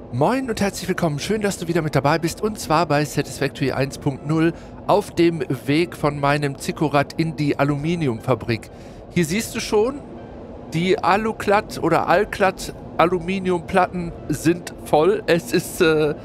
Moin und herzlich willkommen, schön, dass du wieder mit dabei bist und zwar bei Satisfactory 1.0 auf dem Weg von meinem Zikkurat in die Aluminiumfabrik. Hier siehst du schon, die Aluklatt oder Alklatt Aluminiumplatten sind voll. Es ist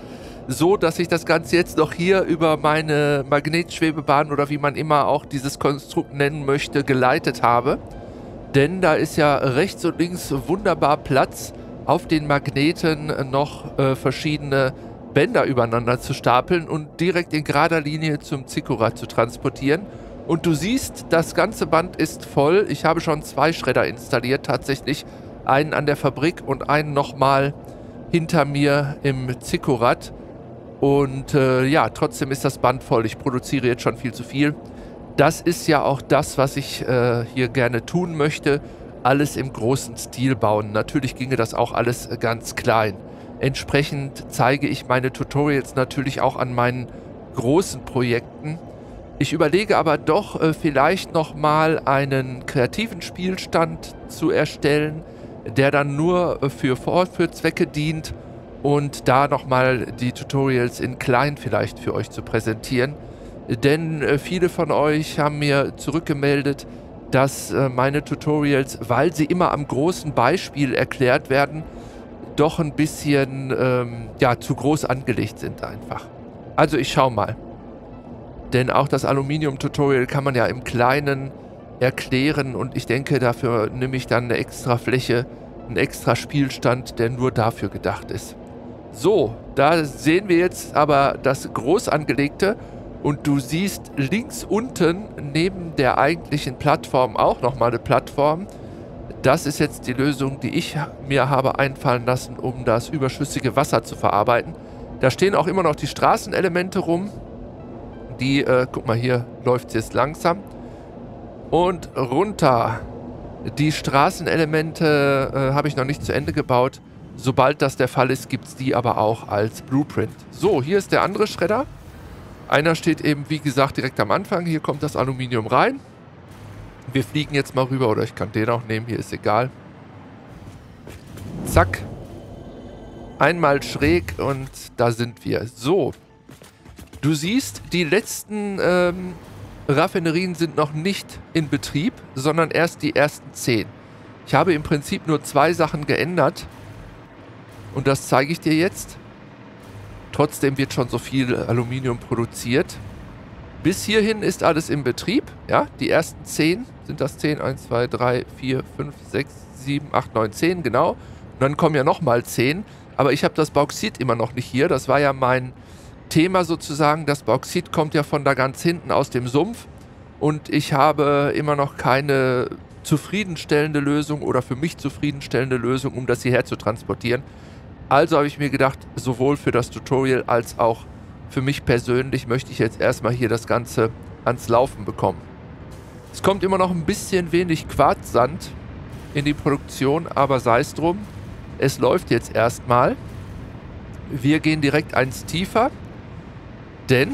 so, dass ich das Ganze jetzt noch hier über meine Magnetschwebebahn oder wie man immer auch dieses Konstrukt nennen möchte, geleitet habe. Denn da ist ja rechts und links wunderbar Platz, auf den Magneten noch verschiedene Bänder übereinander zu stapeln und direkt in gerader Linie zum Zikkurat zu transportieren. Und du siehst, das ganze Band ist voll. Ich habe schon 2 Schredder installiert, tatsächlich. Einen an der Fabrik und einen nochmal hinter mir im Zikkurat. Und ja, trotzdem ist das Band voll. Ich produziere jetzt schon viel zu viel. Das ist ja auch das, was ich hier gerne tun möchte. Alles im großen Stil bauen. Natürlich ginge das auch alles ganz klein. Entsprechend zeige ich meine Tutorials natürlich auch an meinen großen Projekten. Ich überlege aber doch, vielleicht nochmal einen kreativen Spielstand zu erstellen, der dann nur für Vorführzwecke dient und da nochmal die Tutorials in klein vielleicht für euch zu präsentieren. Denn viele von euch haben mir zurückgemeldet, dass meine Tutorials, weil sie immer am großen Beispiel erklärt werden, doch ein bisschen ja, zu groß angelegt sind einfach. Also ich schau mal. Denn auch das Aluminium-Tutorial kann man ja im Kleinen erklären und ich denke, dafür nehme ich dann eine extra Fläche, einen extra Spielstand, der nur dafür gedacht ist. So, da sehen wir jetzt aber das groß angelegte. Und du siehst links unten neben der eigentlichen Plattform auch nochmal eine Plattform. Das ist jetzt die Lösung, die ich mir habe einfallen lassen, um das überschüssige Wasser zu verarbeiten. Da stehen auch immer noch die Straßenelemente rum. Die, guck mal, hier läuft es jetzt langsam. Und runter. Die Straßenelemente habe ich noch nicht zu Ende gebaut. Sobald das der Fall ist, gibt es die aber auch als Blueprint. So, hier ist der andere Schredder. Einer steht eben, wie gesagt, direkt am Anfang. Hier kommt das Aluminium rein. Wir fliegen jetzt mal rüber, oder ich kann den auch nehmen, hier ist egal. Zack. Einmal schräg und da sind wir. So. Du siehst, die letzten Raffinerien sind noch nicht in Betrieb, sondern erst die ersten 10. Ich habe im Prinzip nur 2 Sachen geändert. Und das zeige ich dir jetzt. Trotzdem wird schon so viel Aluminium produziert. Bis hierhin ist alles im Betrieb. Ja, die ersten 10 sind das 10. 1, 2, 3, 4, 5, 6, 7, 8, 9, 10, genau. Und dann kommen ja nochmal 10. Aber ich habe das Bauxit immer noch nicht hier. Das war ja mein Thema sozusagen. Das Bauxit kommt ja von da ganz hinten aus dem Sumpf. Und ich habe immer noch keine zufriedenstellende Lösung oder für mich zufriedenstellende Lösung, um das hierher zu transportieren. Also habe ich mir gedacht, sowohl für das Tutorial als auch für mich persönlich möchte ich jetzt erstmal hier das Ganze ans Laufen bekommen. Es kommt immer noch ein bisschen wenig Quarzsand in die Produktion, aber sei es drum. Es läuft jetzt erstmal. Wir gehen direkt eins tiefer, denn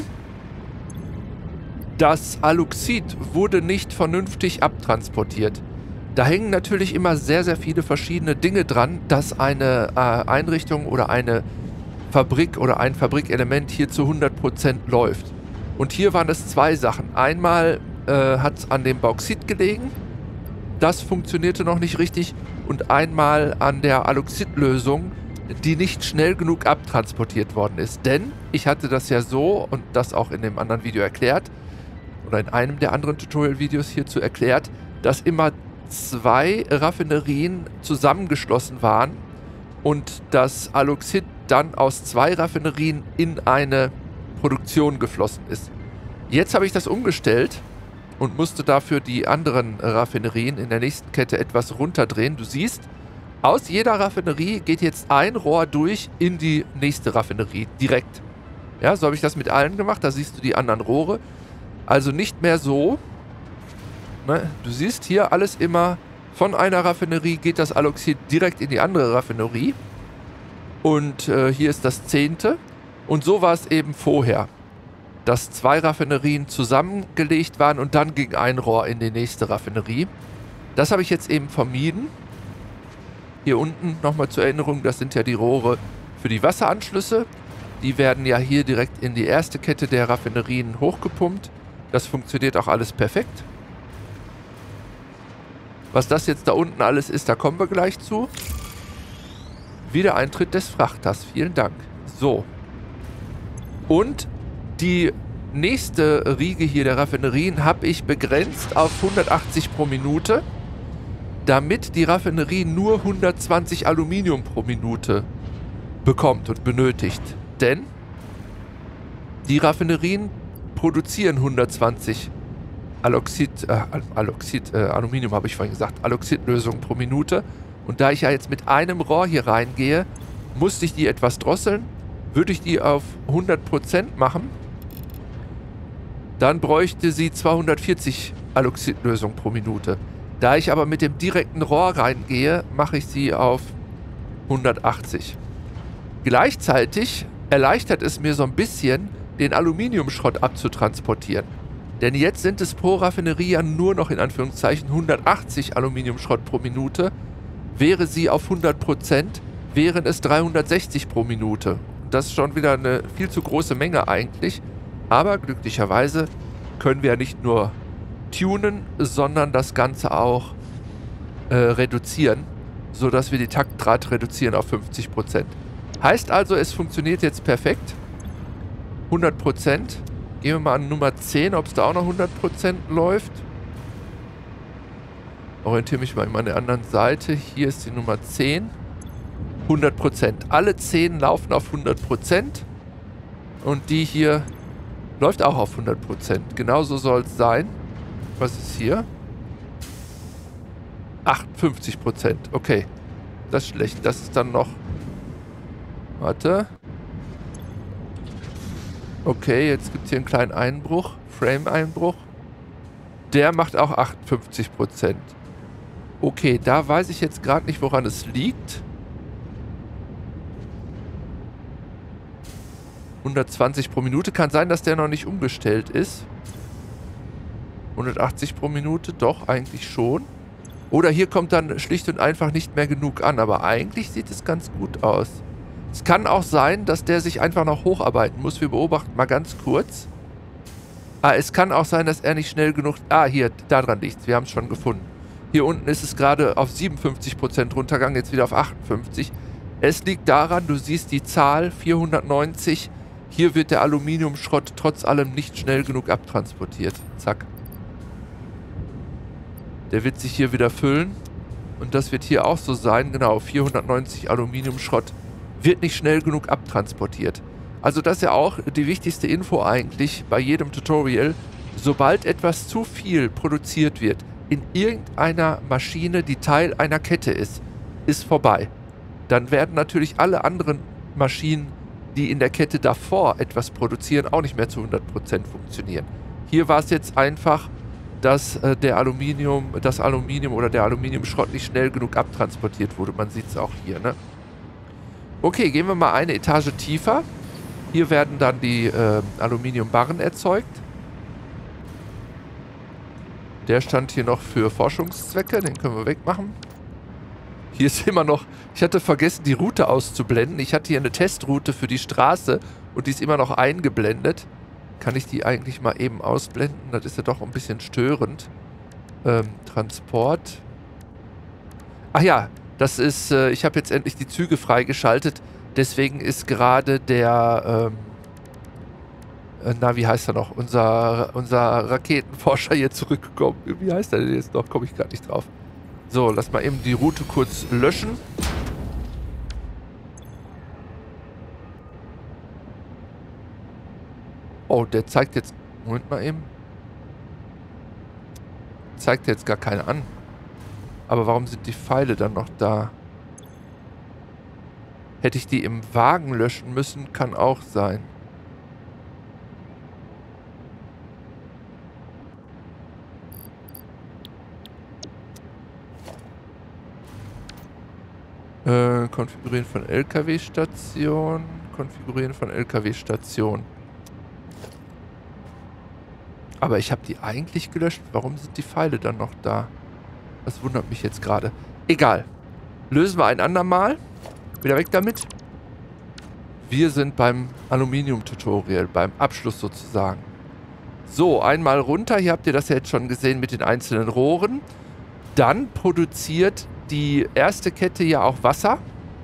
das Aluxid wurde nicht vernünftig abtransportiert. Da hängen natürlich immer sehr, sehr viele verschiedene Dinge dran, dass eine Einrichtung oder eine Fabrik oder ein Fabrikelement hier zu 100% läuft. Und hier waren es 2 Sachen. Einmal hat es an dem Bauxit gelegen, das funktionierte noch nicht richtig, und einmal an der Aluxidlösung, die nicht schnell genug abtransportiert worden ist. Denn ich hatte das ja so, und das auch in dem anderen Video erklärt, oder in einem der anderen Tutorial-Videos hierzu erklärt, dass immer 2 Raffinerien zusammengeschlossen waren und das Aluxid dann aus 2 Raffinerien in eine Produktion geflossen ist. Jetzt habe ich das umgestellt und musste dafür die anderen Raffinerien in der nächsten Kette etwas runterdrehen. Du siehst, aus jeder Raffinerie geht jetzt ein Rohr durch in die nächste Raffinerie direkt. Ja, so habe ich das mit allen gemacht. Da siehst du die anderen Rohre. Also nicht mehr so. Du siehst hier alles immer, von einer Raffinerie geht das Aluxid direkt in die andere Raffinerie. Und hier ist das 10. Und so war es eben vorher, dass 2 Raffinerien zusammengelegt waren und dann ging ein Rohr in die nächste Raffinerie. Das habe ich jetzt eben vermieden. Hier unten nochmal zur Erinnerung, das sind ja die Rohre für die Wasseranschlüsse. Die werden ja hier direkt in die erste Kette der Raffinerien hochgepumpt. Das funktioniert auch alles perfekt. Was das jetzt da unten alles ist, da kommen wir gleich zu. Wiedereintritt des Frachters. Vielen Dank. So. Und die nächste Riege hier der Raffinerien habe ich begrenzt auf 180 pro Minute, damit die Raffinerie nur 120 Aluminium pro Minute bekommt und benötigt. Denn die Raffinerien produzieren 120 Aluminium habe ich vorhin gesagt, Aloxidlösungen pro Minute. Und da ich ja jetzt mit einem Rohr hier reingehe, musste ich die etwas drosseln. Würde ich die auf 100% machen, dann bräuchte sie 240 Aloxidlösungen pro Minute. Da ich aber mit dem direkten Rohr reingehe, mache ich sie auf 180. Gleichzeitig erleichtert es mir so ein bisschen, den Aluminiumschrott abzutransportieren. Denn jetzt sind es pro Raffinerie ja nur noch in Anführungszeichen 180 Aluminiumschrott pro Minute. Wäre sie auf 100%, wären es 360 pro Minute. Das ist schon wieder eine viel zu große Menge eigentlich. Aber glücklicherweise können wir ja nicht nur tunen, sondern das Ganze auch reduzieren, sodass wir die Taktrate reduzieren auf 50%. Heißt also, es funktioniert jetzt perfekt. 100%. Gehen wir mal an Nummer 10, ob es da auch noch 100% läuft. Orientiere mich mal an der anderen Seite. Hier ist die Nummer 10. 100%. Alle 10 laufen auf 100%. Und die hier läuft auch auf 100%. Genauso soll es sein. Was ist hier? 58%. Okay. Das ist schlecht. Das ist dann noch... Warte. Okay, jetzt gibt es hier einen kleinen Einbruch. Frame-Einbruch. Der macht auch 58%. Okay, da weiß ich jetzt gerade nicht, woran es liegt. 120 pro Minute. Kann sein, dass der noch nicht umgestellt ist. 180 pro Minute. Doch, eigentlich schon. Oder hier kommt dann schlicht und einfach nicht mehr genug an. Aber eigentlich sieht es ganz gut aus. Es kann auch sein, dass der sich einfach noch hocharbeiten muss. Wir beobachten mal ganz kurz. Es kann auch sein, dass er nicht schnell genug... hier, daran liegt es. Wir haben es schon gefunden. Hier unten ist es gerade auf 57% runtergegangen, jetzt wieder auf 58%. Es liegt daran, du siehst die Zahl 490. Hier wird der Aluminiumschrott trotz allem nicht schnell genug abtransportiert. Zack. Der wird sich hier wieder füllen. Und das wird hier auch so sein. Genau, 490 Aluminiumschrott wird nicht schnell genug abtransportiert. Also das ist ja auch die wichtigste Info eigentlich bei jedem Tutorial. Sobald etwas zu viel produziert wird in irgendeiner Maschine, die Teil einer Kette ist vorbei. Dann werden natürlich alle anderen Maschinen, die in der Kette davor etwas produzieren, auch nicht mehr zu 100% funktionieren. Hier war es jetzt einfach, dass das Aluminium oder der Aluminiumschrott nicht schnell genug abtransportiert wurde. Man sieht es auch hier, ne? Okay, gehen wir mal eine Etage tiefer. Hier werden dann die Aluminiumbarren erzeugt. Der stand hier noch für Forschungszwecke, den können wir wegmachen. Hier ist immer noch, ich hatte vergessen, die Route auszublenden. Ich hatte hier eine Testroute für die Straße und die ist immer noch eingeblendet. Kann ich die eigentlich mal eben ausblenden? Das ist ja doch ein bisschen störend. Transport. Ach ja, das ist, ich habe jetzt endlich die Züge freigeschaltet. Deswegen ist gerade der, wie heißt er noch? Unser Raketenforscher hier zurückgekommen. Wie heißt er denn jetzt noch? Komme ich gerade nicht drauf. So, lass mal eben die Route kurz löschen. Oh, der zeigt jetzt... Moment mal eben. Zeigt jetzt gar keine an. Aber warum sind die Pfeile dann noch da? Hätte ich die im Wagen löschen müssen, kann auch sein. Konfigurieren von LKW-Station. Konfigurieren von LKW-Station. Aber ich habe die eigentlich gelöscht. Warum sind die Pfeile dann noch da? Das wundert mich jetzt gerade. Egal. Lösen wir ein andermal. Wieder weg damit. Wir sind beim Aluminium-Tutorial, beim Abschluss sozusagen. So, einmal runter. Hier habt ihr das ja jetzt schon gesehen mit den einzelnen Rohren. Dann produziert die erste Kette ja auch Wasser.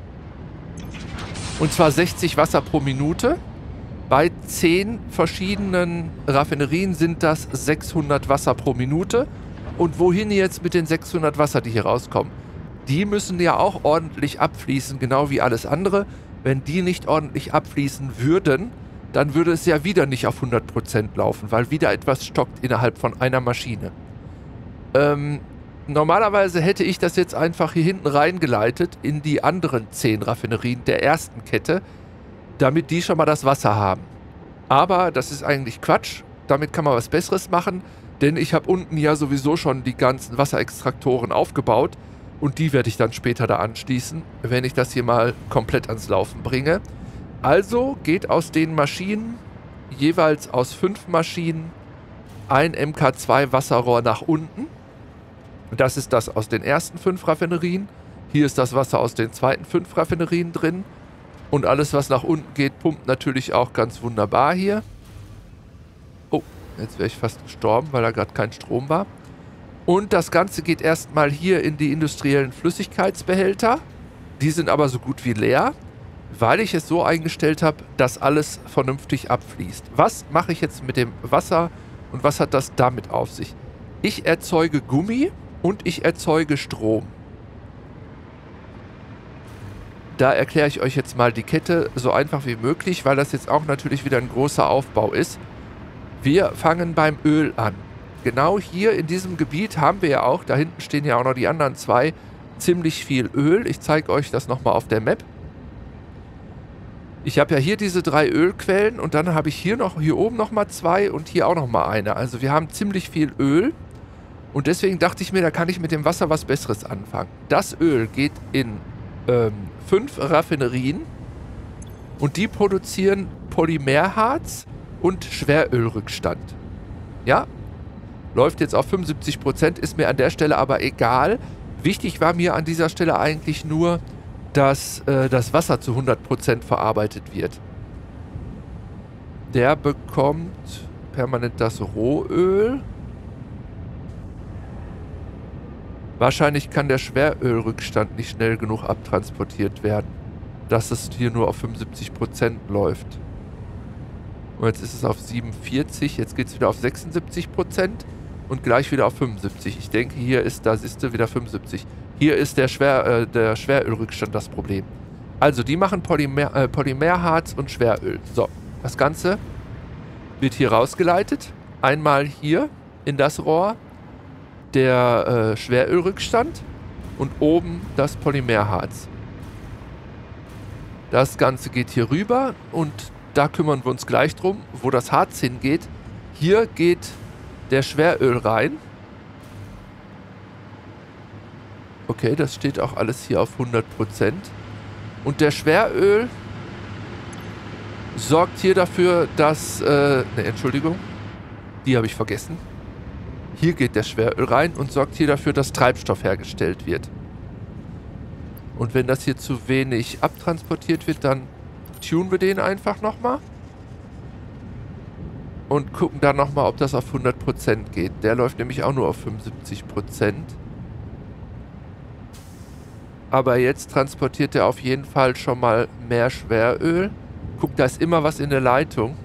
Und zwar 60 Wasser pro Minute. Bei 10 verschiedenen Raffinerien sind das 600 Wasser pro Minute. Und wohin jetzt mit den 600 Wasser, die hier rauskommen? Die müssen ja auch ordentlich abfließen, genau wie alles andere. Wenn die nicht ordentlich abfließen würden, dann würde es ja wieder nicht auf 100% laufen, weil wieder etwas stockt innerhalb von einer Maschine. Normalerweise hätte ich das jetzt einfach hier hinten reingeleitet in die anderen 10 Raffinerien der ersten Kette, damit die schon mal das Wasser haben. Aber das ist eigentlich Quatsch. Damit kann man was Besseres machen, denn ich habe unten ja sowieso schon die ganzen Wasserextraktoren aufgebaut und die werde ich dann später da anschließen, wenn ich das hier mal komplett ans Laufen bringe. Also geht aus den Maschinen, jeweils aus 5 Maschinen, ein MK2 Wasserrohr nach unten. Das ist das aus den ersten 5 Raffinerien. Hier ist das Wasser aus den zweiten 5 Raffinerien drin. Und alles, was nach unten geht, pumpt natürlich auch ganz wunderbar hier. Oh, jetzt wäre ich fast gestorben, weil da gerade kein Strom war. Und das Ganze geht erstmal hier in die industriellen Flüssigkeitsbehälter. Die sind aber so gut wie leer, weil ich es so eingestellt habe, dass alles vernünftig abfließt. Was mache ich jetzt mit dem Wasser und was hat das damit auf sich? Ich erzeuge Gummi und ich erzeuge Strom. Da erkläre ich euch jetzt mal die Kette so einfach wie möglich, weil das jetzt auch natürlich wieder ein großer Aufbau ist. Wir fangen beim Öl an. Genau hier in diesem Gebiet haben wir ja auch, da hinten stehen ja auch noch die anderen 2, ziemlich viel Öl. Ich zeige euch das nochmal auf der Map. Ich habe ja hier diese 3 Ölquellen und dann habe ich hier oben nochmal 2 und hier auch nochmal eine. Also wir haben ziemlich viel Öl und deswegen dachte ich mir, da kann ich mit dem Wasser was Besseres anfangen. Das Öl geht in 5 Raffinerien und die produzieren Polymerharz und Schwerölrückstand. Ja, läuft jetzt auf 75%, ist mir an der Stelle aber egal. Wichtig war mir an dieser Stelle eigentlich nur, dass das Wasser zu 100% verarbeitet wird. Der bekommt permanent das Rohöl. Wahrscheinlich kann der Schwerölrückstand nicht schnell genug abtransportiert werden, dass es hier nur auf 75% läuft. Und jetzt ist es auf 47, jetzt geht es wieder auf 76% und gleich wieder auf 75. Ich denke, hier ist, da siehst du, wieder 75. Hier ist der Schwerölrückstand das Problem. Also, die machen Polymerharz und Schweröl. So, das Ganze wird hier rausgeleitet. Einmal hier in das Rohr der Schwerölrückstand und oben das Polymerharz. Das Ganze geht hier rüber und da kümmern wir uns gleich drum, wo das Harz hingeht. Hier geht der Schweröl rein. Okay, das steht auch alles hier auf 100%. Und der Schweröl sorgt hier dafür, dass... ne, Entschuldigung. Die habe ich vergessen. Hier geht der Schweröl rein und sorgt hier dafür, dass Treibstoff hergestellt wird. Und wenn das hier zu wenig abtransportiert wird, dann tunen wir den einfach nochmal. Und gucken dann nochmal, ob das auf 100% geht. Der läuft nämlich auch nur auf 75%. Aber jetzt transportiert er auf jeden Fall schon mal mehr Schweröl. Guck, da ist immer was in der Leitung.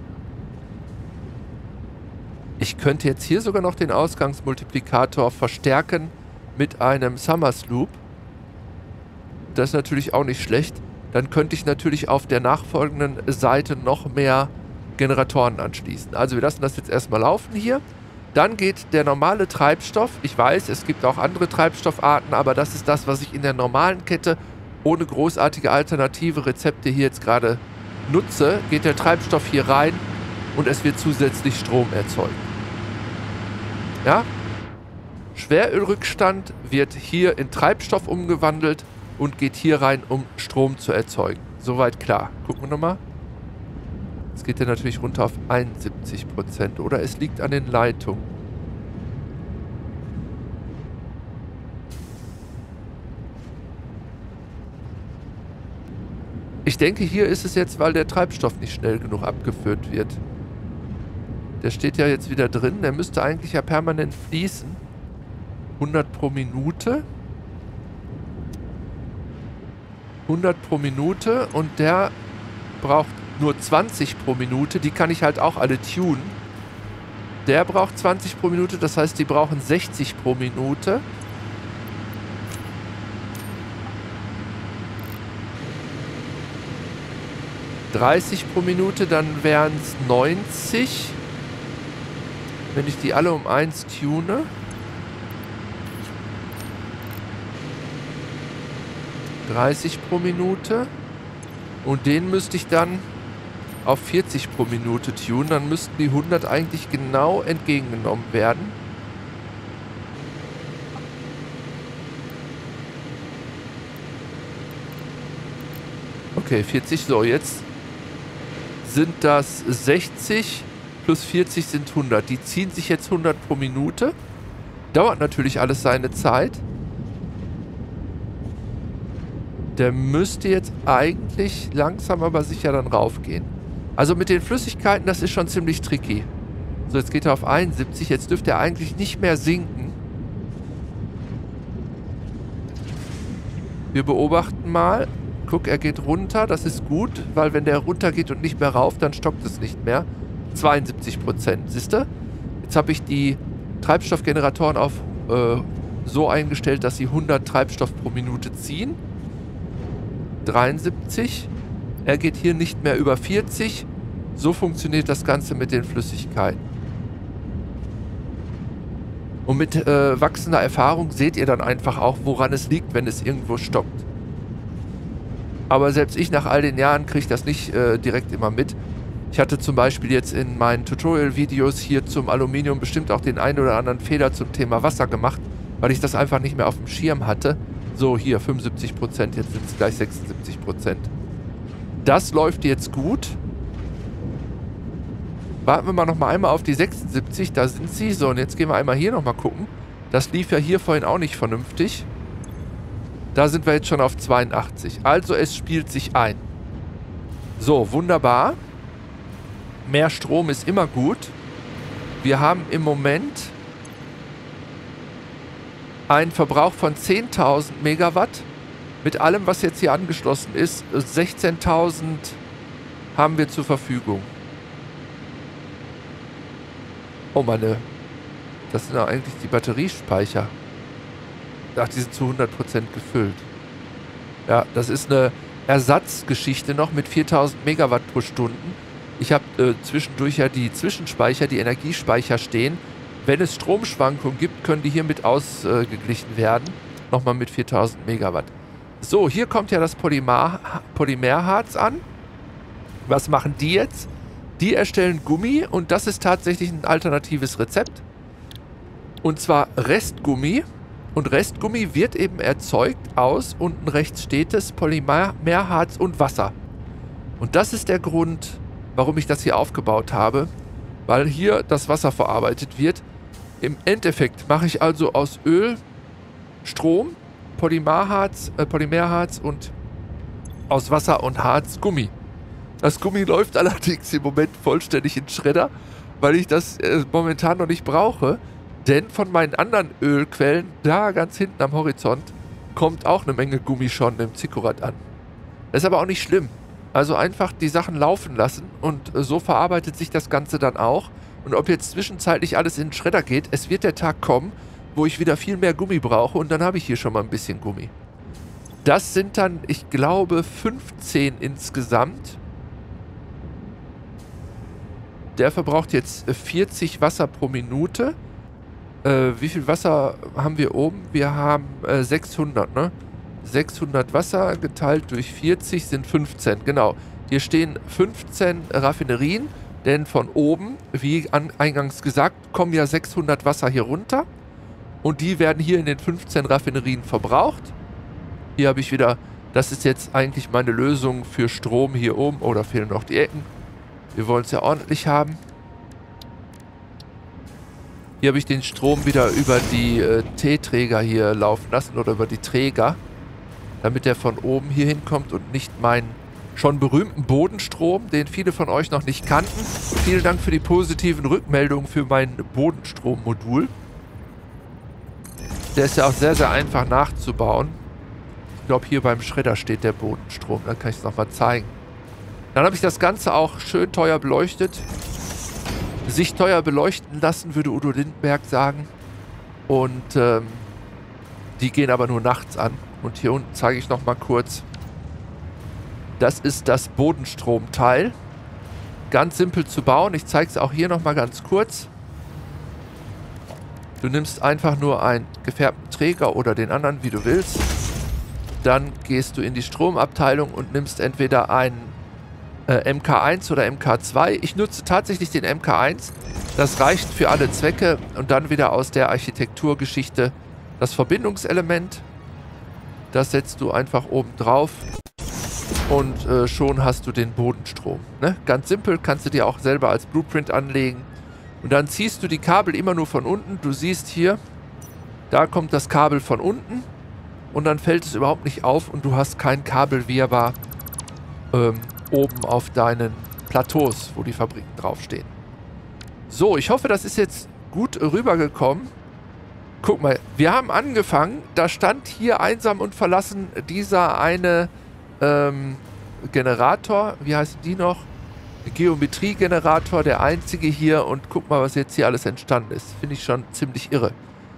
Ich könnte jetzt hier sogar noch den Ausgangsmultiplikator verstärken mit einem Summers Loop. Das ist natürlich auch nicht schlecht. Dann könnte ich natürlich auf der nachfolgenden Seite noch mehr Generatoren anschließen. Also wir lassen das jetzt erstmal laufen hier. Dann geht der normale Treibstoff. Ich weiß, es gibt auch andere Treibstoffarten, aber das ist das, was ich in der normalen Kette ohne großartige alternative Rezepte hier jetzt gerade nutze. Geht der Treibstoff hier rein und es wird zusätzlich Strom erzeugt. Ja? Schwerölrückstand wird hier in Treibstoff umgewandelt und geht hier rein, um Strom zu erzeugen. Soweit klar. Gucken wir nochmal. Jetzt geht der natürlich runter auf 71%. Oder es liegt an den Leitungen. Ich denke, hier ist es jetzt, weil der Treibstoff nicht schnell genug abgeführt wird. Der steht ja jetzt wieder drin. Der müsste eigentlich ja permanent fließen. 100 pro Minute. 100 pro Minute. Und der braucht nur 20 pro Minute. Die kann ich halt auch alle tunen. Der braucht 20 pro Minute. Das heißt, die brauchen 60 pro Minute. ...30 pro Minute, dann wären es 90. Wenn ich die alle um 1 tune. ...30 pro Minute. Und den müsste ich dann auf 40 pro Minute tunen. Dann müssten die 100 eigentlich genau entgegengenommen werden. Okay, 40. So, jetzt sind das 60 plus 40 sind 100. Die ziehen sich jetzt 100 pro Minute. Dauert natürlich alles seine Zeit. Der müsste jetzt eigentlich langsam aber sicher dann raufgehen. Also mit den Flüssigkeiten, das ist schon ziemlich tricky. So, jetzt geht er auf 71. Jetzt dürfte er eigentlich nicht mehr sinken. Wir beobachten mal. Guck, er geht runter. Das ist gut, weil wenn der runter geht und nicht mehr rauf, dann stockt es nicht mehr. 72%. Siehst du? Jetzt habe ich die Treibstoffgeneratoren auf so eingestellt, dass sie 100 Treibstoff pro Minute ziehen. 73. Er geht hier nicht mehr über 40. So funktioniert das Ganze mit den Flüssigkeiten. Und mit wachsender Erfahrung seht ihr dann einfach auch, woran es liegt, wenn es irgendwo stockt. Aber selbst ich nach all den Jahren kriege das nicht direkt immer mit. Ich hatte zum Beispiel jetzt in meinen Tutorial-Videos hier zum Aluminium bestimmt auch den einen oder anderen Fehler zum Thema Wasser gemacht, weil ich das einfach nicht mehr auf dem Schirm hatte. So, hier 75%, jetzt sind es gleich 76%. Das läuft jetzt gut. Warten wir mal nochmal einmal auf die 76, da sind sie. So, und jetzt gehen wir einmal hier nochmal gucken. Das lief ja hier vorhin auch nicht vernünftig. Da sind wir jetzt schon auf 82. Also es spielt sich ein. So, wunderbar. Mehr Strom ist immer gut. Wir haben im Moment einen Verbrauch von 10.000 Megawatt. Mit allem, was jetzt hier angeschlossen ist, 16.000 haben wir zur Verfügung. Oh, das sind ja eigentlich die Batteriespeicher. Ach, die sind zu 100% gefüllt. Ja, das ist eine Ersatzgeschichte noch mit 4.000 Megawatt pro Stunde. Ich habe zwischendurch ja die Zwischenspeicher, die Energiespeicher stehen. Wenn es Stromschwankungen gibt, können die hiermit ausgeglichen werden. Nochmal mit 4.000 Megawatt. So, hier kommt ja das Polymerharz an. Was machen die jetzt? Die erstellen Gummi und das ist tatsächlich ein alternatives Rezept. Und zwar Restgummi. Und Restgummi wird eben erzeugt aus, unten rechts steht es, Polymerharz und Wasser. Und das ist der Grund, warum ich das hier aufgebaut habe. Weil hier das Wasser verarbeitet wird. Im Endeffekt mache ich also aus Öl Strom, Polymerharz und aus Wasser und Harz Gummi. Das Gummi läuft allerdings im Moment vollständig in Schredder, weil ich das momentan noch nicht brauche. Denn von meinen anderen Ölquellen, da ganz hinten am Horizont, kommt auch eine Menge Gummi schon im Zikkurat an. Das ist aber auch nicht schlimm. Also einfach die Sachen laufen lassen und so verarbeitet sich das Ganze dann auch. Und ob jetzt zwischenzeitlich alles in den Schredder geht, es wird der Tag kommen, wo ich wieder viel mehr Gummi brauche und dann habe ich hier schon mal ein bisschen Gummi. Das sind dann, ich glaube, 15 insgesamt. Der verbraucht jetzt 40 Wasser pro Minute. Wie viel Wasser haben wir oben? Wir haben 600, ne? 600 Wasser geteilt durch 40 sind 15, genau. Hier stehen 15 Raffinerien, denn von oben, wie eingangs gesagt, kommen ja 600 Wasser hier runter. Und die werden hier in den 15 Raffinerien verbraucht. Hier habe ich wieder, das ist jetzt eigentlich meine Lösung für Strom hier oben. Oh, da fehlen noch die Ecken. Wir wollen es ja ordentlich haben. Hier habe ich den Strom wieder über die T-Träger hier laufen lassen oder über die Träger, damit der von oben hier hinkommt und nicht mein schon berühmten Bodenstrom, den viele von euch noch nicht kannten. Vielen Dank für die positiven Rückmeldungen für mein Bodenstrommodul. Der ist ja auch sehr, sehr einfach nachzubauen. Ich glaube, hier beim Schredder steht der Bodenstrom. Dann kann ich es nochmal zeigen. Dann habe ich das Ganze auch schön teuer beleuchtet. Sich teuer beleuchten lassen, würde Udo Lindenberg sagen. Und die gehen aber nur nachts an. Und hier unten zeige ich nochmal kurz. Das ist das Bodenstromteil. Ganz simpel zu bauen. Ich zeige es auch hier nochmal ganz kurz. Du nimmst einfach nur einen gefärbten Träger oder den anderen, wie du willst. Dann gehst du in die Stromabteilung und nimmst entweder einen MK1 oder MK2. Ich nutze tatsächlich den MK1. Das reicht für alle Zwecke. Und dann wieder aus der Architekturgeschichte das Verbindungselement. Das setzt du einfach oben drauf. Und schon hast du den Bodenstrom. Ne? Ganz simpel, kannst du dir auch selber als Blueprint anlegen. Und dann ziehst du die Kabel immer nur von unten. Du siehst hier, da kommt das Kabel von unten. Und dann fällt es überhaupt nicht auf und du hast kein Kabelwirrwarr oben auf deinen Plateaus, wo die Fabriken draufstehen. So, ich hoffe, das ist jetzt gut rübergekommen. Guck mal, wir haben angefangen, da stand hier einsam und verlassen dieser eine Generator, wie heißt die noch? Geometriegenerator, der einzige hier, und guck mal, was jetzt hier alles entstanden ist. Finde ich schon ziemlich irre.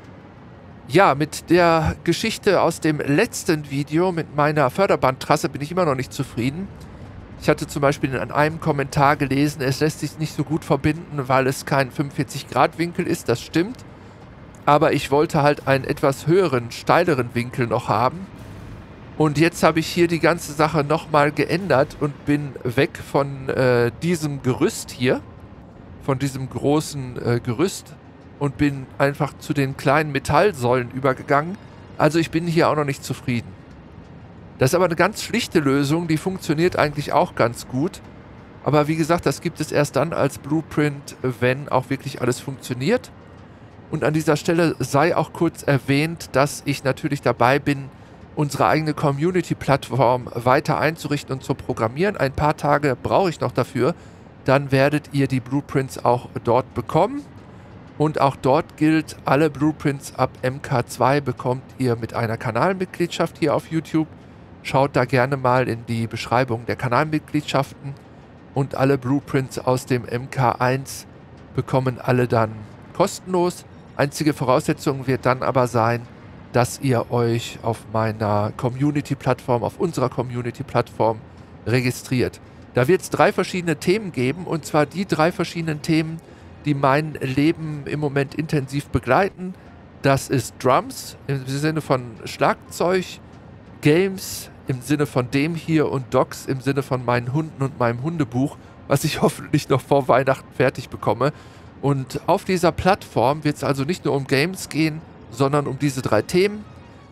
Ja, mit der Geschichte aus dem letzten Video, mit meiner Förderbandtrasse, bin ich immer noch nicht zufrieden. Ich hatte zum Beispiel in einem Kommentar gelesen, es lässt sich nicht so gut verbinden, weil es kein 45-Grad-Winkel ist, das stimmt. Aber ich wollte halt einen etwas höheren, steileren Winkel noch haben. Und jetzt habe ich hier die ganze Sache nochmal geändert und bin weg von diesem Gerüst hier, von diesem großen Gerüst, und bin einfach zu den kleinen Metallsäulen übergegangen. Also ich bin hier auch noch nicht zufrieden. Das ist aber eine ganz schlichte Lösung, die funktioniert eigentlich auch ganz gut. Aber wie gesagt, das gibt es erst dann als Blueprint, wenn auch wirklich alles funktioniert. Und an dieser Stelle sei auch kurz erwähnt, dass ich natürlich dabei bin, unsere eigene Community-Plattform weiter einzurichten und zu programmieren. Ein paar Tage brauche ich noch dafür. Dann werdet ihr die Blueprints auch dort bekommen. Und auch dort gilt, alle Blueprints ab MK2 bekommt ihr mit einer Kanalmitgliedschaft hier auf YouTube. Schaut da gerne mal in die Beschreibung der Kanalmitgliedschaften. Und alle Blueprints aus dem MK1 bekommen alle dann kostenlos. Einzige Voraussetzung wird dann aber sein, dass ihr euch auf meiner Community-Plattform, auf unserer Community-Plattform registriert. Da wird es 3 verschiedene Themen geben, und zwar die 3 verschiedenen Themen, die mein Leben im Moment intensiv begleiten. Das ist Drums im Sinne von Schlagzeug, Games im Sinne von dem hier und Dogs im Sinne von meinen Hunden und meinem Hundebuch, was ich hoffentlich noch vor Weihnachten fertig bekomme. Und auf dieser Plattform wird es also nicht nur um Games gehen, sondern um diese 3 Themen.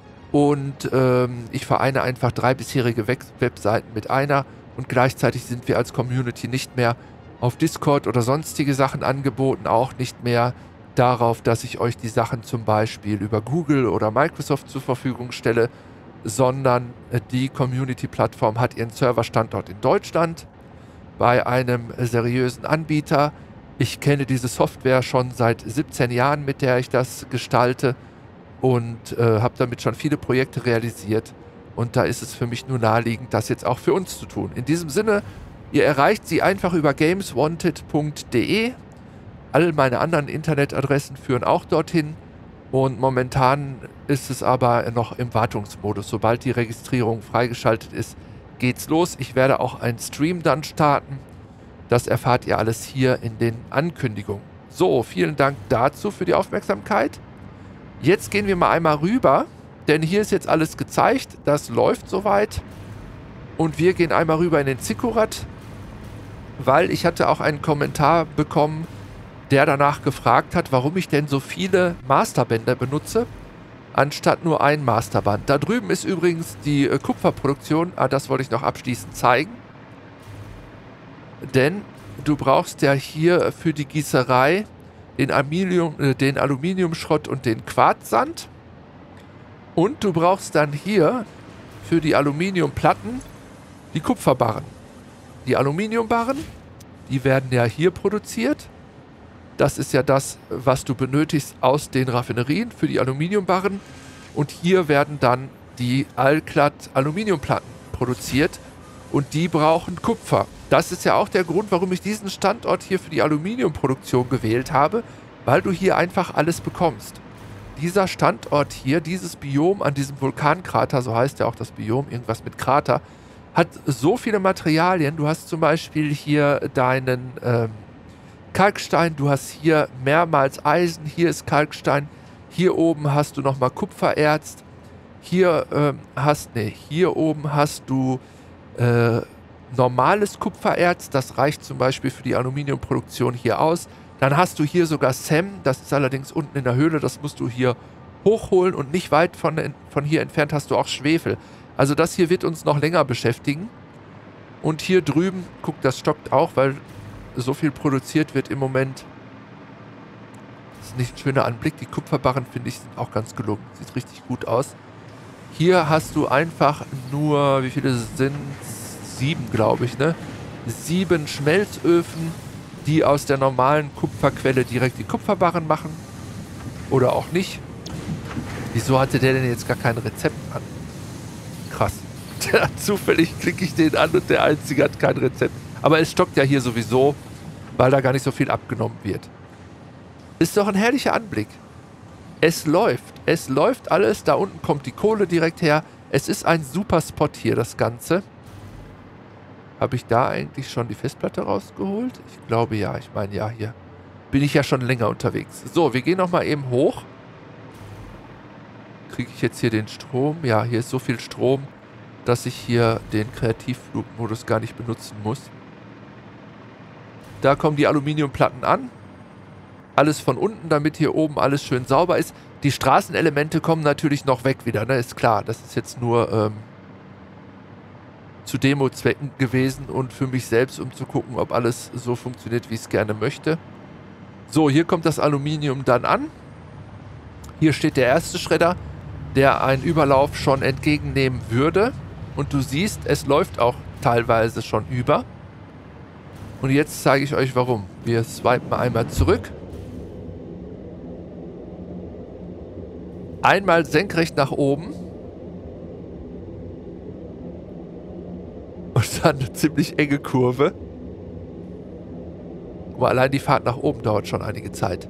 Und ich vereine einfach 3 bisherige Webseiten mit einer, und gleichzeitig sind wir als Community nicht mehr auf Discord oder sonstige Sachen angeboten, auch nicht mehr darauf, dass ich euch die Sachen zum Beispiel über Google oder Microsoft zur Verfügung stelle, sondern die Community-Plattform hat ihren Serverstandort in Deutschland bei einem seriösen Anbieter. Ich kenne diese Software schon seit 17 Jahren, mit der ich das gestalte, und habe damit schon viele Projekte realisiert. Und da ist es für mich nur naheliegend, das jetzt auch für uns zu tun. In diesem Sinne, ihr erreicht sie einfach über gameswanted.de. All meine anderen Internetadressen führen auch dorthin. Und momentan ist es aber noch im Wartungsmodus. Sobald die Registrierung freigeschaltet ist, geht's los. Ich werde auch einen Stream dann starten. Das erfahrt ihr alles hier in den Ankündigungen. So, vielen Dank dazu für die Aufmerksamkeit. Jetzt gehen wir mal einmal rüber, denn hier ist jetzt alles gezeigt. Das läuft soweit. Und wir gehen einmal rüber in den Zikkurat, weil ich hatte auch einen Kommentar bekommen, der danach gefragt hat, warum ich denn so viele Masterbänder benutze, anstatt nur ein Masterband. Da drüben ist übrigens die Kupferproduktion, das wollte ich noch abschließend zeigen. Denn du brauchst ja hier für die Gießerei den Aluminiumschrott und den Quarzsand. Und du brauchst dann hier für die Aluminiumplatten die Kupferbarren. Die Aluminiumbarren, die werden ja hier produziert. Das ist ja das, was du benötigst aus den Raffinerien für die Aluminiumbarren. Und hier werden dann die Alklat-Aluminiumplatten produziert. Und die brauchen Kupfer. Das ist ja auch der Grund, warum ich diesen Standort hier für die Aluminiumproduktion gewählt habe, weil du hier einfach alles bekommst. Dieser Standort hier, dieses Biom an diesem Vulkankrater, so heißt ja auch das Biom, irgendwas mit Krater, hat so viele Materialien. Du hast zum Beispiel hier deinen Kalkstein, du hast hier mehrmals Eisen, hier ist Kalkstein, hier oben hast du nochmal Kupfererz, hier oben hast du normales Kupfererz, das reicht zum Beispiel für die Aluminiumproduktion hier aus. Dann hast du hier sogar SEM, das ist allerdings unten in der Höhle, das musst du hier hochholen und nicht weit von hier entfernt hast du auch Schwefel. Also das hier wird uns noch länger beschäftigen. Und hier drüben, guck, das stockt auch, weil so viel produziert wird im Moment. Das ist nicht ein schöner Anblick. Die Kupferbarren, finde ich, sind auch ganz gelungen. Sieht richtig gut aus. Hier hast du einfach nur, wie viele sind es? 7, glaube ich, ne? 7 Schmelzöfen, die aus der normalen Kupferquelle direkt die Kupferbarren machen. Oder auch nicht. Wieso hatte der denn jetzt gar kein Rezept an? Krass. Zufällig klicke ich den an und der Einzige hat kein Rezept. Aber es stockt ja hier sowieso, weil da gar nicht so viel abgenommen wird. Ist doch ein herrlicher Anblick. Es läuft alles. Da unten kommt die Kohle direkt her. Es ist ein super Spot hier, das Ganze. Habe ich da eigentlich schon die Festplatte rausgeholt? Ich glaube ja. Ich meine ja, hier bin ich ja schon länger unterwegs. So, wir gehen nochmal eben hoch. Kriege ich jetzt hier den Strom? Ja, hier ist so viel Strom, dass ich hier den Kreativflugmodus gar nicht benutzen muss. Da kommen die Aluminiumplatten an. Alles von unten, damit hier oben alles schön sauber ist. Die Straßenelemente kommen natürlich noch weg wieder, ne? Ist klar, das ist jetzt nur zu Demo-Zwecken gewesen und für mich selbst, um zu gucken, ob alles so funktioniert, wie ich es gerne möchte. So, hier kommt das Aluminium dann an. Hier steht der erste Schredder, der einen Überlauf schon entgegennehmen würde. Und du siehst, es läuft auch teilweise schon über. Und jetzt zeige ich euch warum. Wir swipen einmal zurück. Einmal senkrecht nach oben. Und dann eine ziemlich enge Kurve. Aber allein die Fahrt nach oben dauert schon einige Zeit.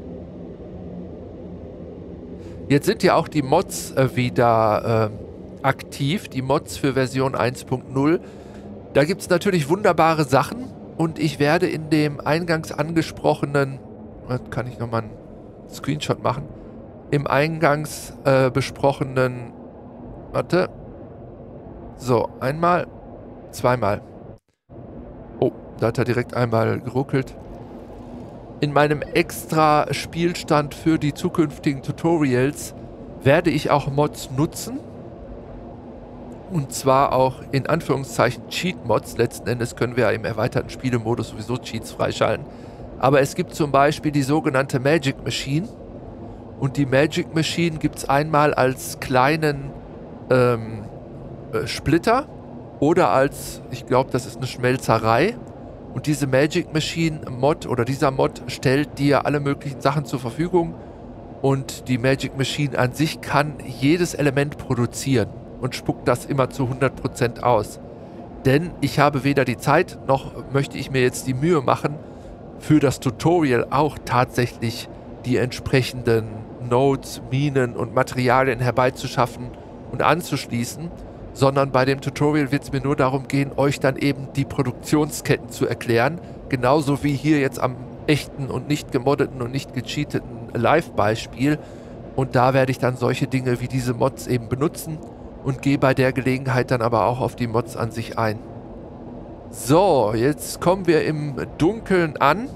Jetzt sind ja auch die Mods wieder aktiv. Die Mods für Version 1.0. Da gibt es natürlich wunderbare Sachen. Und ich werde in dem eingangs angesprochenen... Kann ich nochmal einen Screenshot machen? Im eingangs besprochenen... Warte. So, einmal... Zweimal. Oh, da hat er direkt einmal geruckelt. In meinem extra Spielstand für die zukünftigen Tutorials werde ich auch Mods nutzen. Und zwar auch in Anführungszeichen Cheat-Mods. Letzten Endes können wir ja im erweiterten Spielemodus sowieso Cheats freischalten. Aber es gibt zum Beispiel die sogenannte Magic Machine. Und die Magic Machine gibt es einmal als kleinen Splitter. Oder als, ich glaube, das ist eine Schmelzerei. Und diese Magic Machine Mod oder dieser Mod stellt dir alle möglichen Sachen zur Verfügung. Und die Magic Machine an sich kann jedes Element produzieren und spuckt das immer zu 100% aus. Denn ich habe weder die Zeit, noch möchte ich mir jetzt die Mühe machen, für das Tutorial auch tatsächlich die entsprechenden Nodes, Minen und Materialien herbeizuschaffen und anzuschließen. Sondern bei dem Tutorial wird es mir nur darum gehen, euch dann eben die Produktionsketten zu erklären. Genauso wie hier jetzt am echten und nicht gemoddeten und nicht gecheateten Live-Beispiel. Und da werde ich dann solche Dinge wie diese Mods eben benutzen und gehe bei der Gelegenheit dann aber auch auf die Mods an sich ein. So, jetzt kommen wir im Dunkeln an.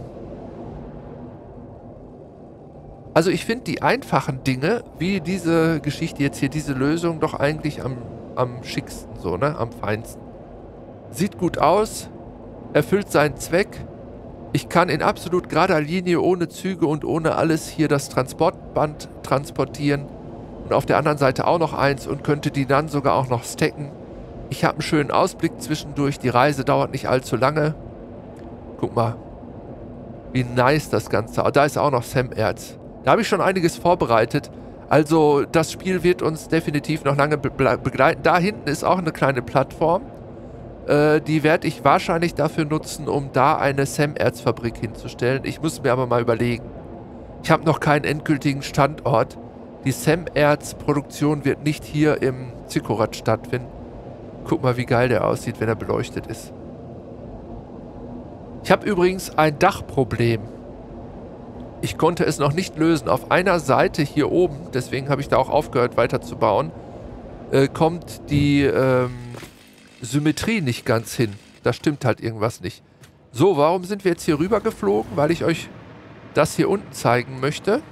Also ich finde die einfachen Dinge, wie diese Geschichte jetzt hier, diese Lösung, doch eigentlich am schicksten so, ne? Am feinsten. Sieht gut aus, erfüllt seinen Zweck. Ich kann in absolut gerader Linie, ohne Züge und ohne alles hier das Transportband transportieren. Und auf der anderen Seite auch noch eins und könnte die dann sogar auch noch stacken. Ich habe einen schönen Ausblick zwischendurch. Die Reise dauert nicht allzu lange. Guck mal, wie nice das Ganze. Da ist auch noch Sam-Erz. Da habe ich schon einiges vorbereitet. Also das Spiel wird uns definitiv noch lange begleiten. Da hinten ist auch eine kleine Plattform. Die werde ich wahrscheinlich dafür nutzen, um da eine Sam-Erz-Fabrik hinzustellen. Ich muss mir aber mal überlegen. Ich habe noch keinen endgültigen Standort. Die Sam-Erz-Produktion wird nicht hier im Zikkurat stattfinden. Guck mal, wie geil der aussieht, wenn er beleuchtet ist. Ich habe übrigens ein Dachproblem. Ich konnte es noch nicht lösen. Auf einer Seite hier oben, deswegen habe ich da auch aufgehört weiter zu bauen, kommt die Symmetrie nicht ganz hin. Da stimmt halt irgendwas nicht. So, warum sind wir jetzt hier rüber geflogen? Weil ich euch das hier unten zeigen möchte.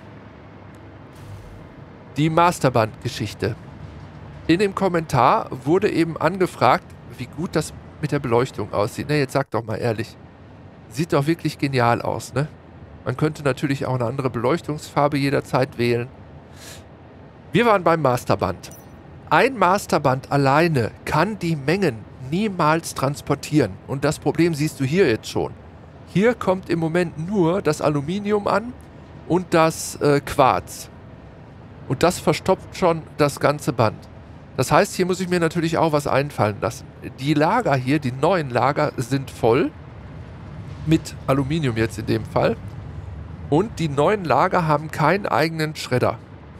Die Masterband-Geschichte. In dem Kommentar wurde eben angefragt, wie gut das mit der Beleuchtung aussieht. Ne, jetzt sagt doch mal ehrlich. Sieht doch wirklich genial aus, ne? Man könnte natürlich auch eine andere Beleuchtungsfarbe jederzeit wählen. Wir waren beim Masterband. Ein Masterband alleine kann die Mengen niemals transportieren. Und das Problem siehst du hier jetzt schon. Hier kommt im Moment nur das Aluminium an und das Quarz. Und das verstopft schon das ganze Band. Das heißt, hier muss ich mir natürlich auch was einfallen lassen. Die Lager hier, die neuen Lager, sind voll. Mit Aluminium jetzt in dem Fall. Und die neuen Lager haben keinen eigenen Schredder.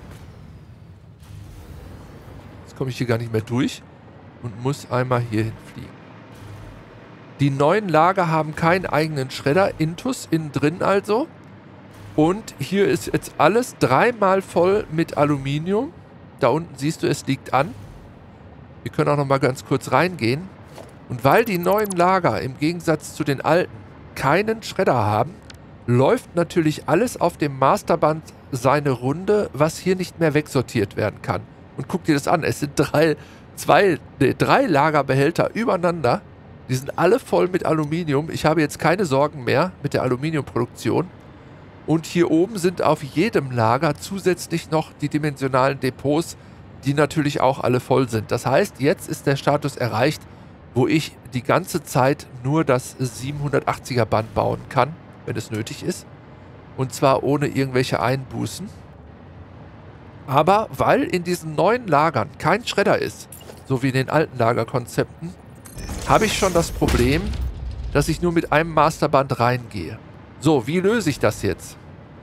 Jetzt komme ich hier gar nicht mehr durch und muss einmal hier hinfliegen. Die neuen Lager haben keinen eigenen Schredder. Intus innen drin also. Und hier ist jetzt alles dreimal voll mit Aluminium. Da unten siehst du, es liegt an. Wir können auch noch mal ganz kurz reingehen. Und weil die neuen Lager im Gegensatz zu den alten keinen Schredder haben, läuft natürlich alles auf dem Masterband seine Runde, was hier nicht mehr wegsortiert werden kann. Und guck dir das an, es sind drei Lagerbehälter übereinander. Die sind alle voll mit Aluminium. Ich habe jetzt keine Sorgen mehr mit der Aluminiumproduktion. Und hier oben sind auf jedem Lager zusätzlich noch die dimensionalen Depots, die natürlich auch alle voll sind. Das heißt, jetzt ist der Status erreicht, wo ich die ganze Zeit nur das 780er Band bauen kann, wenn es nötig ist. Und zwar ohne irgendwelche Einbußen. Aber weil in diesen neuen Lagern kein Schredder ist, so wie in den alten Lagerkonzepten, habe ich schon das Problem, dass ich nur mit einem Masterband reingehe. So, wie löse ich das jetzt?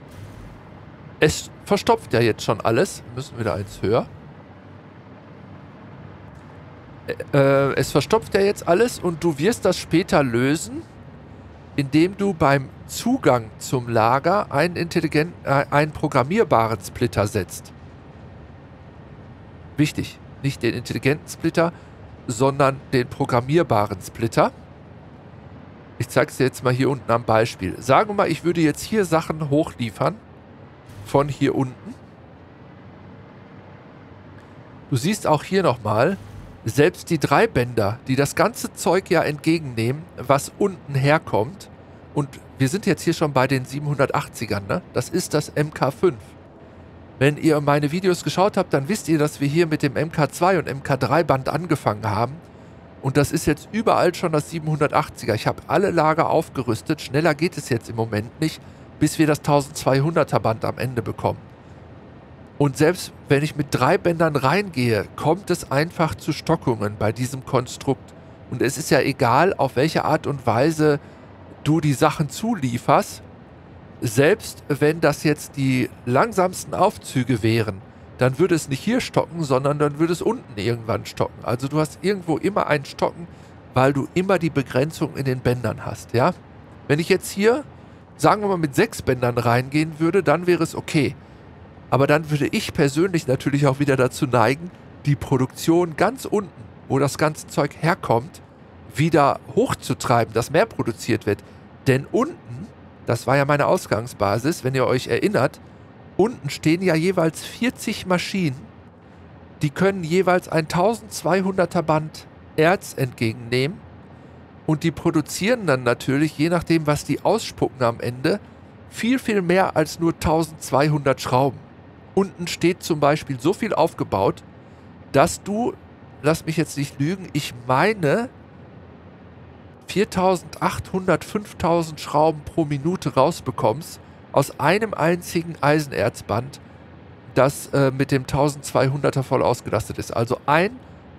Es verstopft ja jetzt schon alles. Wir müssen wieder eins höher. Es verstopft ja jetzt alles und du wirst das später lösen, indem du beim Zugang zum Lager einen programmierbaren Splitter setzt. Wichtig, nicht den intelligenten Splitter, sondern den programmierbaren Splitter. Ich zeige es dir jetzt mal hier unten am Beispiel. Sagen wir mal, ich würde jetzt hier Sachen hochliefern, von hier unten. Du siehst auch hier nochmal, selbst die 3 Bänder, die das ganze Zeug ja entgegennehmen, was unten herkommt, und wir sind jetzt hier schon bei den 780ern, ne? Das ist das MK5. Wenn ihr meine Videos geschaut habt, dann wisst ihr, dass wir hier mit dem MK2 und MK3 Band angefangen haben. Und das ist jetzt überall schon das 780er. Ich habe alle Lager aufgerüstet. Schneller geht es jetzt im Moment nicht, bis wir das 1200er Band am Ende bekommen. Und selbst wenn ich mit 3 Bändern reingehe, kommt es einfach zu Stockungen bei diesem Konstrukt. Und es ist ja egal, auf welche Art und Weise du die Sachen zulieferst. Selbst wenn das jetzt die langsamsten Aufzüge wären, dann würde es nicht hier stocken, sondern dann würde es unten irgendwann stocken. Also du hast irgendwo immer ein Stocken, weil du immer die Begrenzung in den Bändern hast, ja? Wenn ich jetzt hier, sagen wir mal, mit 6 Bändern reingehen würde, dann wäre es okay. Aber dann würde ich persönlich natürlich auch wieder dazu neigen, die Produktion ganz unten, wo das ganze Zeug herkommt, wieder hochzutreiben, dass mehr produziert wird. Denn unten, das war ja meine Ausgangsbasis, wenn ihr euch erinnert, unten stehen ja jeweils 40 Maschinen, die können jeweils ein 1200er Band Erz entgegennehmen und die produzieren dann natürlich, je nachdem was die ausspucken am Ende, viel, viel mehr als nur 1200 Schrauben. Unten steht zum Beispiel so viel aufgebaut, dass du lass mich jetzt nicht lügen, ich meine 4.800, 5.000 Schrauben pro Minute rausbekommst aus einem einzigen Eisenerzband, das mit dem 1200er voll ausgelastet ist. Also ein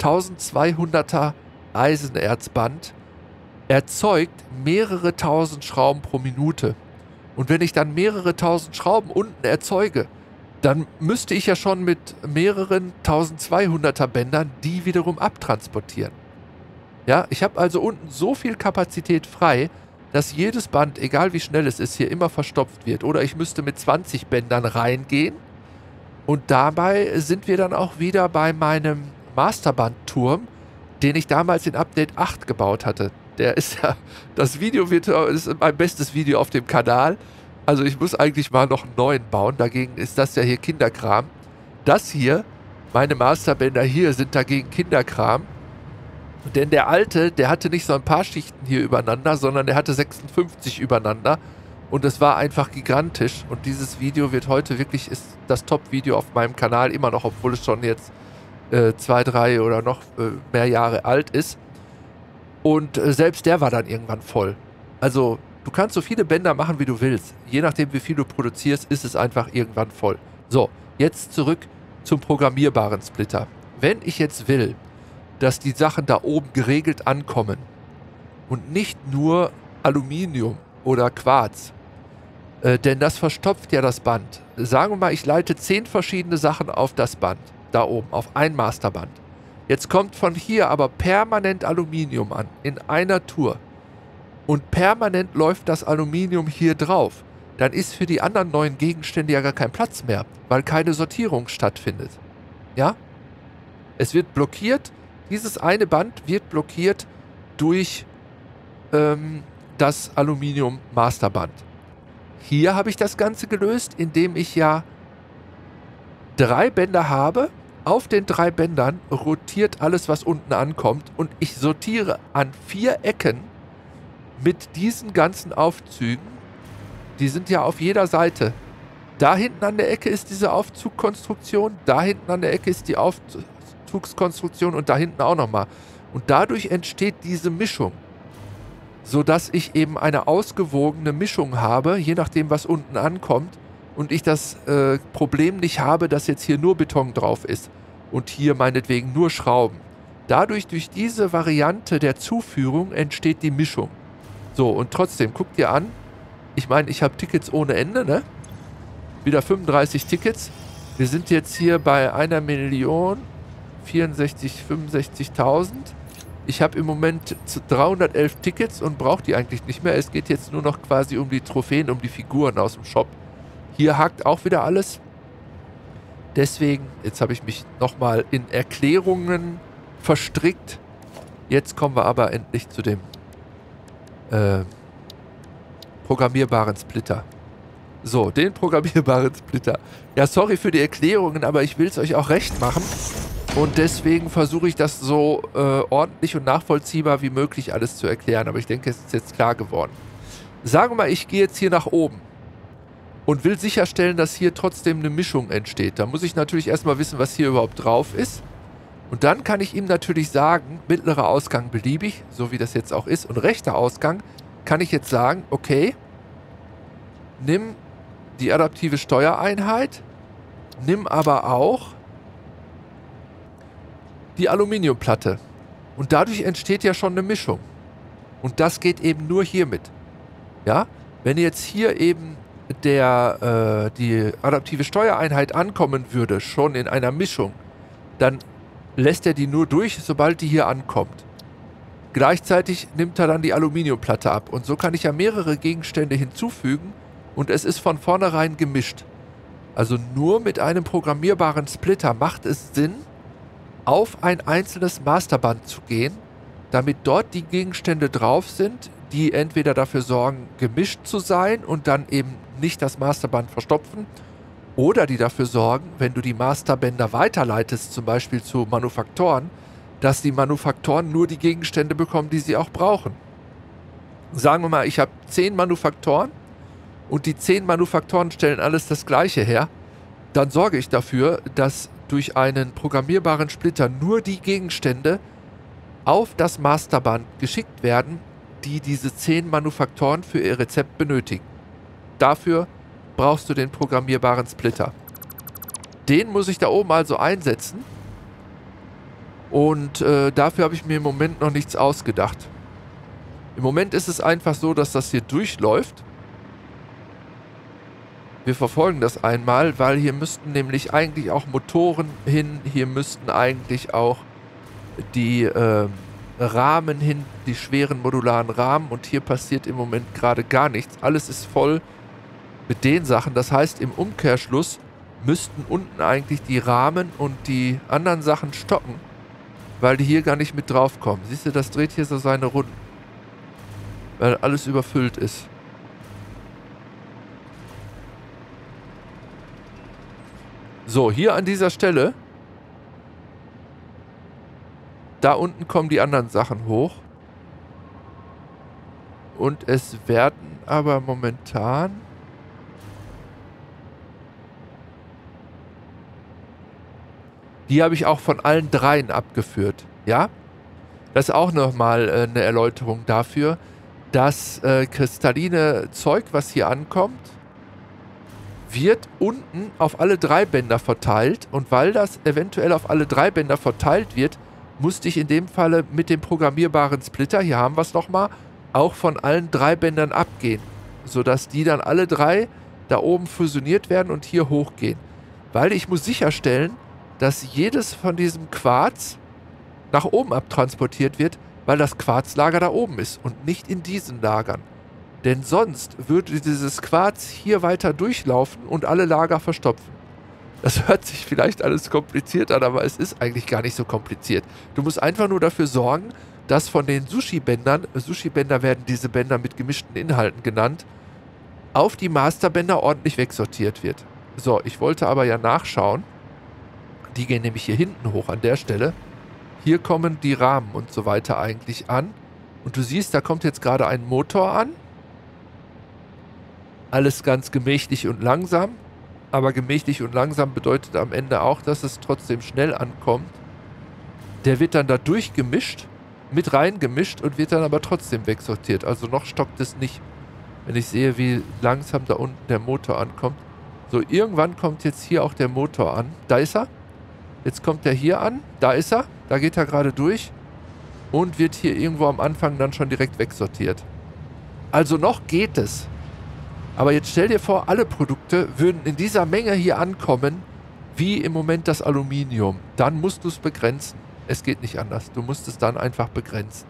1200er Eisenerzband erzeugt mehrere tausend Schrauben pro Minute. Und wenn ich dann mehrere tausend Schrauben unten erzeuge, dann müsste ich ja schon mit mehreren 1200er Bändern die wiederum abtransportieren. Ja, ich habe also unten so viel Kapazität frei, dass jedes Band, egal wie schnell es ist, hier immer verstopft wird. Oder ich müsste mit 20 Bändern reingehen. Und dabei sind wir dann auch wieder bei meinem Masterband-Turm, den ich damals in Update 8 gebaut hatte. Der ist ja, das ist mein bestes Video auf dem Kanal. Also ich muss eigentlich mal noch einen neuen bauen. Dagegen ist das ja hier Kinderkram. Das hier, meine Masterbänder hier, sind dagegen Kinderkram. Denn der alte, der hatte nicht so ein paar Schichten hier übereinander, sondern der hatte 56 übereinander. Und es war einfach gigantisch. Und dieses Video wird heute wirklich, ist das Top-Video auf meinem Kanal immer noch, obwohl es schon jetzt 2, 3 oder noch mehr Jahre alt ist. Und selbst der war dann irgendwann voll. Also du kannst so viele Bänder machen, wie du willst. Je nachdem, wie viel du produzierst, ist es einfach irgendwann voll. So, jetzt zurück zum programmierbaren Splitter. Wenn ich jetzt will, dass die Sachen da oben geregelt ankommen und nicht nur Aluminium oder Quarz, denn das verstopft ja das Band. Sagen wir mal, ich leite 10 verschiedene Sachen auf das Band, da oben, auf ein Masterband. Jetzt kommt von hier aber permanent Aluminium an, in einer Tour. Und permanent läuft das Aluminium hier drauf. Dann ist für die anderen neuen Gegenstände ja gar kein Platz mehr, weil keine Sortierung stattfindet. Ja? Es wird blockiert, dieses eine Band wird blockiert durch das Aluminium-Masterband. Hier habe ich das Ganze gelöst, indem ich ja 3 Bänder habe. Auf den 3 Bändern rotiert alles, was unten ankommt, und ich sortiere an 4 Ecken mit diesen ganzen Aufzügen. Die sind ja auf jeder Seite. Da hinten an der Ecke ist diese Aufzugkonstruktion, da hinten an der Ecke ist die Aufzugskonstruktion und da hinten auch nochmal. Und dadurch entsteht diese Mischung, sodass ich eben eine ausgewogene Mischung habe, je nachdem, was unten ankommt. Und ich das Problem nicht habe, dass jetzt hier nur Beton drauf ist und hier meinetwegen nur Schrauben. Dadurch, durch diese Variante der Zuführung, entsteht die Mischung. So, und trotzdem, guck dir an, ich meine, ich habe Tickets ohne Ende, ne? Wieder 35 Tickets. Wir sind jetzt hier bei 1.064.065.000. Ich habe im Moment 311 Tickets und brauche die eigentlich nicht mehr. Es geht jetzt nur noch quasi um die Trophäen, um die Figuren aus dem Shop. Hier hakt auch wieder alles. Deswegen, jetzt habe ich mich nochmal in Erklärungen verstrickt. Jetzt kommen wir aber endlich zu dem programmierbaren Splitter. So, den programmierbaren Splitter. Ja, sorry für die Erklärungen, aber ich will es euch auch recht machen. Und deswegen versuche ich das so ordentlich und nachvollziehbar wie möglich alles zu erklären. Aber ich denke, es ist jetzt klar geworden. Sagen wir mal, ich gehe jetzt hier nach oben und will sicherstellen, dass hier trotzdem eine Mischung entsteht. Da muss ich natürlich erstmal wissen, was hier überhaupt drauf ist. Und dann kann ich ihm natürlich sagen, mittlerer Ausgang beliebig, so wie das jetzt auch ist. Und rechter Ausgang kann ich jetzt sagen, okay, nimm die adaptive Steuereinheit, nimm aber auch die Aluminiumplatte. Und dadurch entsteht ja schon eine Mischung. Und das geht eben nur hiermit. Ja, wenn jetzt hier eben die adaptive Steuereinheit ankommen würde, schon in einer Mischung, dann lässt er die nur durch, sobald die hier ankommt. Gleichzeitig nimmt er dann die Aluminiumplatte ab. Und so kann ich ja mehrere Gegenstände hinzufügen und es ist von vornherein gemischt. Also nur mit einem programmierbaren Splitter macht es Sinn, auf ein einzelnes Masterband zu gehen, damit dort die Gegenstände drauf sind, die entweder dafür sorgen, gemischt zu sein und dann eben nicht das Masterband verstopfen, oder die dafür sorgen, wenn du die Masterbänder weiterleitest, zum Beispiel zu Manufaktoren, dass die Manufaktoren nur die Gegenstände bekommen, die sie auch brauchen. Sagen wir mal, ich habe 10 Manufaktoren und die 10 Manufaktoren stellen alles das Gleiche her, dann sorge ich dafür, dass durch einen programmierbaren Splitter nur die Gegenstände auf das Masterband geschickt werden, die diese 10 Manufaktoren für ihr Rezept benötigen. Dafür brauchst du den programmierbaren Splitter. Den muss ich da oben also einsetzen. Und dafür habe ich mir im Moment noch nichts ausgedacht. Im Moment ist es einfach so, dass das hier durchläuft. Wir verfolgen das einmal, weil hier müssten nämlich eigentlich auch Motoren hin. Hier müssten eigentlich auch die Rahmen hin, die schweren modularen Rahmen. Und hier passiert im Moment gerade gar nichts. Alles ist voll mit den Sachen. Das heißt, im Umkehrschluss müssten unten eigentlich die Rahmen und die anderen Sachen stoppen, weil die hier gar nicht mit drauf kommen. Siehst du, das dreht hier so seine Runden, weil alles überfüllt ist. So, hier an dieser Stelle, da unten kommen die anderen Sachen hoch. Und es werden aber momentan... Die habe ich auch von allen dreien abgeführt, ja? Das ist auch nochmal eine Erläuterung dafür. Das kristalline Zeug, was hier ankommt, wird unten auf alle 3 Bänder verteilt. Und weil das eventuell auf alle 3 Bänder verteilt wird, musste ich in dem Falle mit dem programmierbaren Splitter, hier haben wir es nochmal, auch von allen 3 Bändern abgehen. Sodass die dann alle 3 da oben fusioniert werden und hier hochgehen. Weil ich muss sicherstellen, dass jedes von diesem Quarz nach oben abtransportiert wird, weil das Quarzlager da oben ist und nicht in diesen Lagern. Denn sonst würde dieses Quarz hier weiter durchlaufen und alle Lager verstopfen. Das hört sich vielleicht alles kompliziert an, aber es ist eigentlich gar nicht so kompliziert. Du musst einfach nur dafür sorgen, dass von den Sushi-Bändern, Sushi-Bänder werden diese Bänder mit gemischten Inhalten genannt, auf die Masterbänder ordentlich wegsortiert wird. So, ich wollte aber ja nachschauen. Die gehen nämlich hier hinten hoch an der Stelle. Hier kommen die Rahmen und so weiter eigentlich an. Und du siehst, da kommt jetzt gerade ein Motor an. Alles ganz gemächlich und langsam. Aber gemächlich und langsam bedeutet am Ende auch, dass es trotzdem schnell ankommt. Der wird dann da durchgemischt, mit reingemischt und wird dann aber trotzdem wegsortiert. Also noch stockt es nicht, wenn ich sehe, wie langsam da unten der Motor ankommt. So, irgendwann kommt jetzt hier auch der Motor an. Da ist er. Jetzt kommt er hier an. Da ist er. Da geht er gerade durch. Und wird hier irgendwo am Anfang dann schon direkt wegsortiert. Also noch geht es. Aber jetzt stell dir vor, alle Produkte würden in dieser Menge hier ankommen, wie im Moment das Aluminium. Dann musst du es begrenzen. Es geht nicht anders. Du musst es dann einfach begrenzen.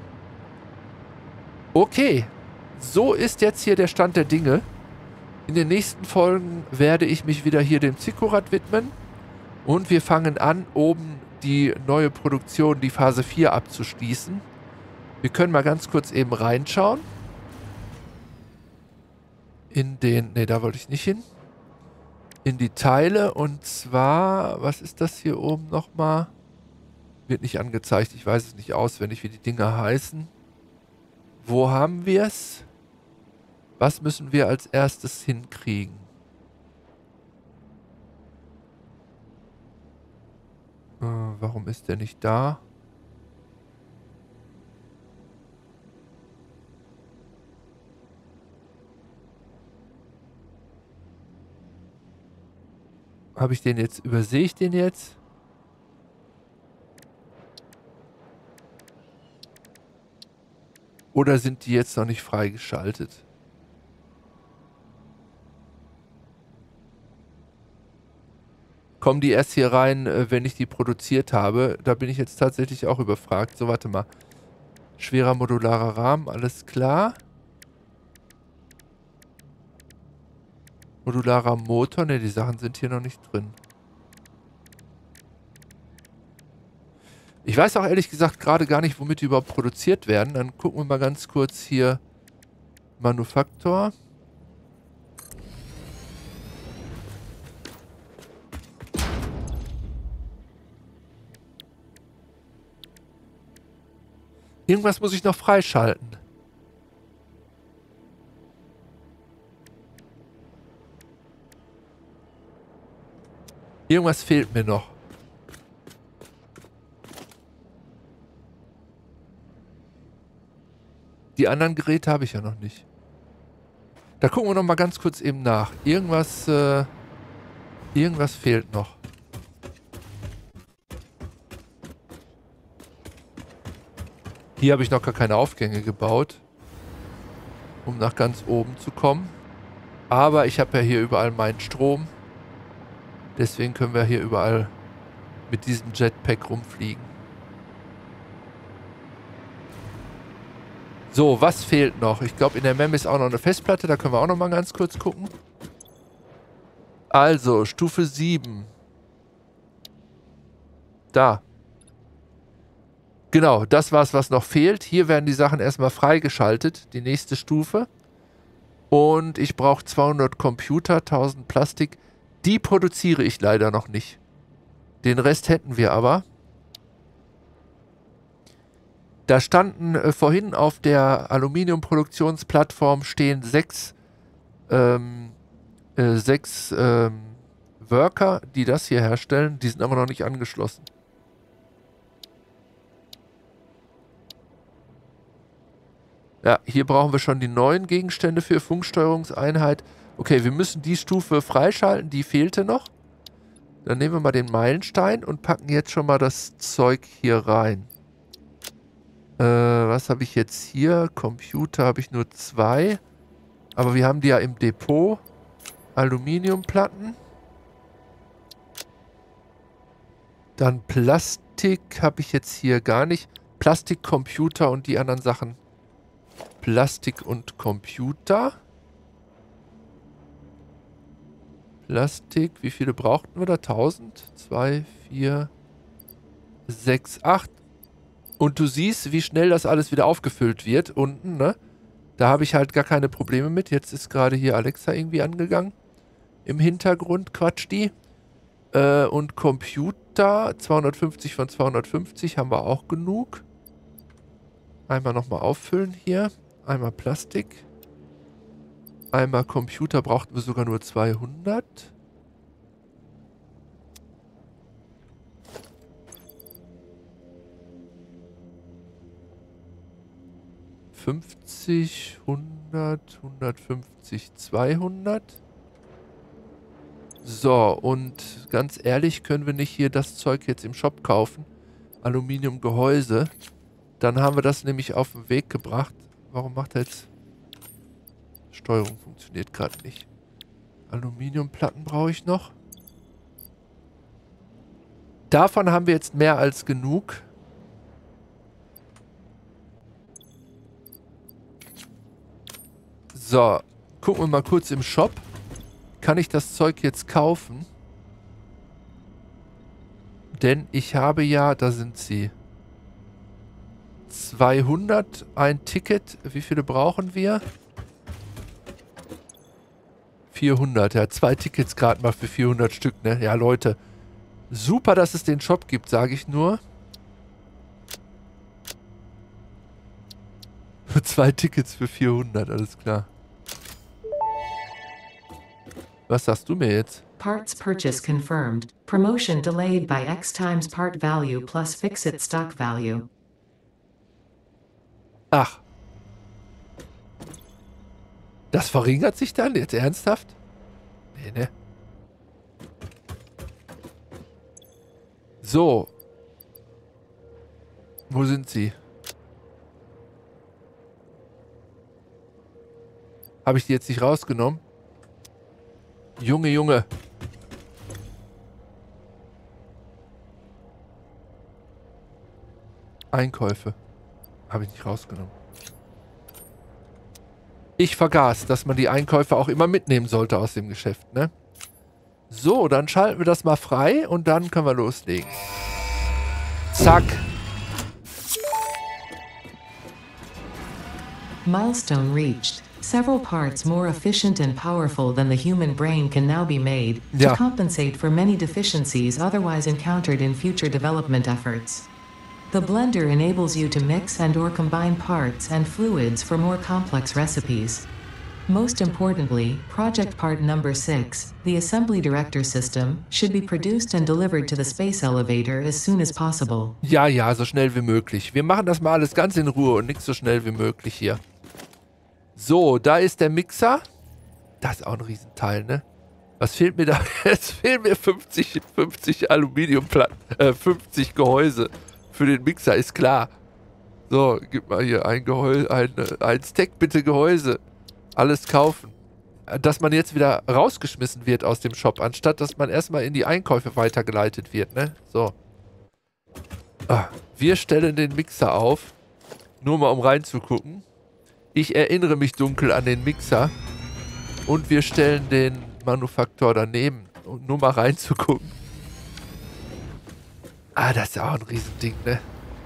Okay. So ist jetzt hier der Stand der Dinge. In den nächsten Folgen werde ich mich wieder hier dem Zikkurat widmen. Und wir fangen an, oben die neue Produktion, die Phase 4 abzuschließen. Wir können mal ganz kurz eben reinschauen. In den, ne, da wollte ich nicht hin. In die Teile und zwar, was ist das hier oben nochmal? Wird nicht angezeigt, ich weiß es nicht auswendig, wie die Dinger heißen. Wo haben wir es? Was müssen wir als erstes hinkriegen? Warum ist der nicht da? Habe ich den jetzt, übersehe ich den jetzt? Oder sind die jetzt noch nicht freigeschaltet? Kommen die erst hier rein, wenn ich die produziert habe? Da bin ich jetzt tatsächlich auch überfragt. So, warte mal. Schwerer modularer Rahmen, alles klar. Modularer Motor, ne, die Sachen sind hier noch nicht drin. Ich weiß auch ehrlich gesagt gerade gar nicht, womit die überhaupt produziert werden. Dann gucken wir mal ganz kurz hier. Manufaktor. Irgendwas muss ich noch freischalten. Irgendwas fehlt mir noch. anderen Geräte habe ich ja noch nicht. Da gucken wir noch mal ganz kurz eben nach. Irgendwas fehlt noch. Hier habe ich noch gar keine Aufgänge gebaut, um nach ganz oben zu kommen. Aber ich habe ja hier überall meinen Strom. Deswegen können wir hier überall mit diesem Jetpack rumfliegen. So, was fehlt noch? Ich glaube, in der MEM ist auch noch eine Festplatte. Da können wir auch noch mal ganz kurz gucken. Also, Stufe 7. Da. Genau, das war's, was noch fehlt. Hier werden die Sachen erstmal freigeschaltet. Die nächste Stufe. Und ich brauche 200 Computer, 1000 Plastik. Die produziere ich leider noch nicht. Den Rest hätten wir aber. Da standen vorhin auf der Aluminiumproduktionsplattform stehen 6 Worker, die das hier herstellen. Die sind aber noch nicht angeschlossen. Ja, hier brauchen wir schon die neuen Gegenstände für Funksteuerungseinheit. Okay, wir müssen die Stufe freischalten, die fehlte noch. Dann nehmen wir mal den Meilenstein und packen jetzt schon mal das Zeug hier rein. Was habe ich jetzt hier? Computer habe ich nur 2. Aber wir haben die ja im Depot. Aluminiumplatten. Dann Plastik habe ich jetzt hier gar nicht. Plastik, Computer und die anderen Sachen. Plastik und Computer. Plastik, wie viele brauchten wir da? 1000? 2, 4, 6, 8. Und du siehst, wie schnell das alles wieder aufgefüllt wird unten, ne? Da habe ich halt gar keine Probleme mit. Jetzt ist gerade hier Alexa irgendwie angegangen. Im Hintergrund quatscht die. Und Computer, 250 von 250 haben wir auch genug. Einmal nochmal auffüllen hier. Einmal Plastik. Einmal Computer brauchten wir sogar nur 200. $50, 100, 150, 200. So, und ganz ehrlich, können wir nicht hier das Zeug jetzt im Shop kaufen? Aluminiumgehäuse. Dann haben wir das nämlich auf den Weg gebracht. Warum macht er jetzt... Steuerung funktioniert gerade nicht. Aluminiumplatten brauche ich noch. Davon haben wir jetzt mehr als genug. So, gucken wir mal kurz im Shop. Kann ich das Zeug jetzt kaufen? Denn ich habe ja, da sind sie. 200, ein Ticket. Wie viele brauchen wir? 400, ja, 2 Tickets gerade mal für 400 Stück, ne? Ja, Leute. Super, dass es den Shop gibt, sage ich nur. 2 Tickets für 400, alles klar. Was sagst du mir jetzt? Parts purchase confirmed. Promotion delayed by X times part value plus fixed stock value. Ach. Das verringert sich dann? Jetzt ernsthaft? Nee, ne? So. Wo sind sie? Habe ich die jetzt nicht rausgenommen? Junge, Junge. Einkäufe. Habe ich nicht rausgenommen. Ich vergaß, dass man die Einkäufe auch immer mitnehmen sollte aus dem Geschäft, ne? So, dann schalten wir das mal frei und dann können wir loslegen. Zack. Milestone reached. Several parts more efficient and powerful than the human brain can now be made to compensate for many deficiencies otherwise encountered in future development efforts. The blender enables you to mix and/or combine parts and fluids for more complex recipes. Most importantly, project part number 6, the assembly director system, should be produced and delivered to the space elevator as soon as possible. Ja, ja, so schnell wie möglich. Wir machen das mal alles ganz in Ruhe und nicht so schnell wie möglich hier. So, da ist der Mixer. Das ist auch ein Riesenteil, ne? Was fehlt mir da? Jetzt fehlen mir 50 Aluminiumplatten, 50 Gehäuse für den Mixer, ist klar. So, gib mal hier ein Gehäuse, ein Stack bitte Gehäuse. Alles kaufen. Dass man jetzt wieder rausgeschmissen wird aus dem Shop, anstatt dass man erstmal in die Einkäufe weitergeleitet wird, ne? So. Wir stellen den Mixer auf. Nur mal um reinzugucken. Ich erinnere mich dunkel an den Mixer. Und wir stellen den Manufaktor daneben, um nur mal reinzugucken. Das ist auch ein Riesending, ne?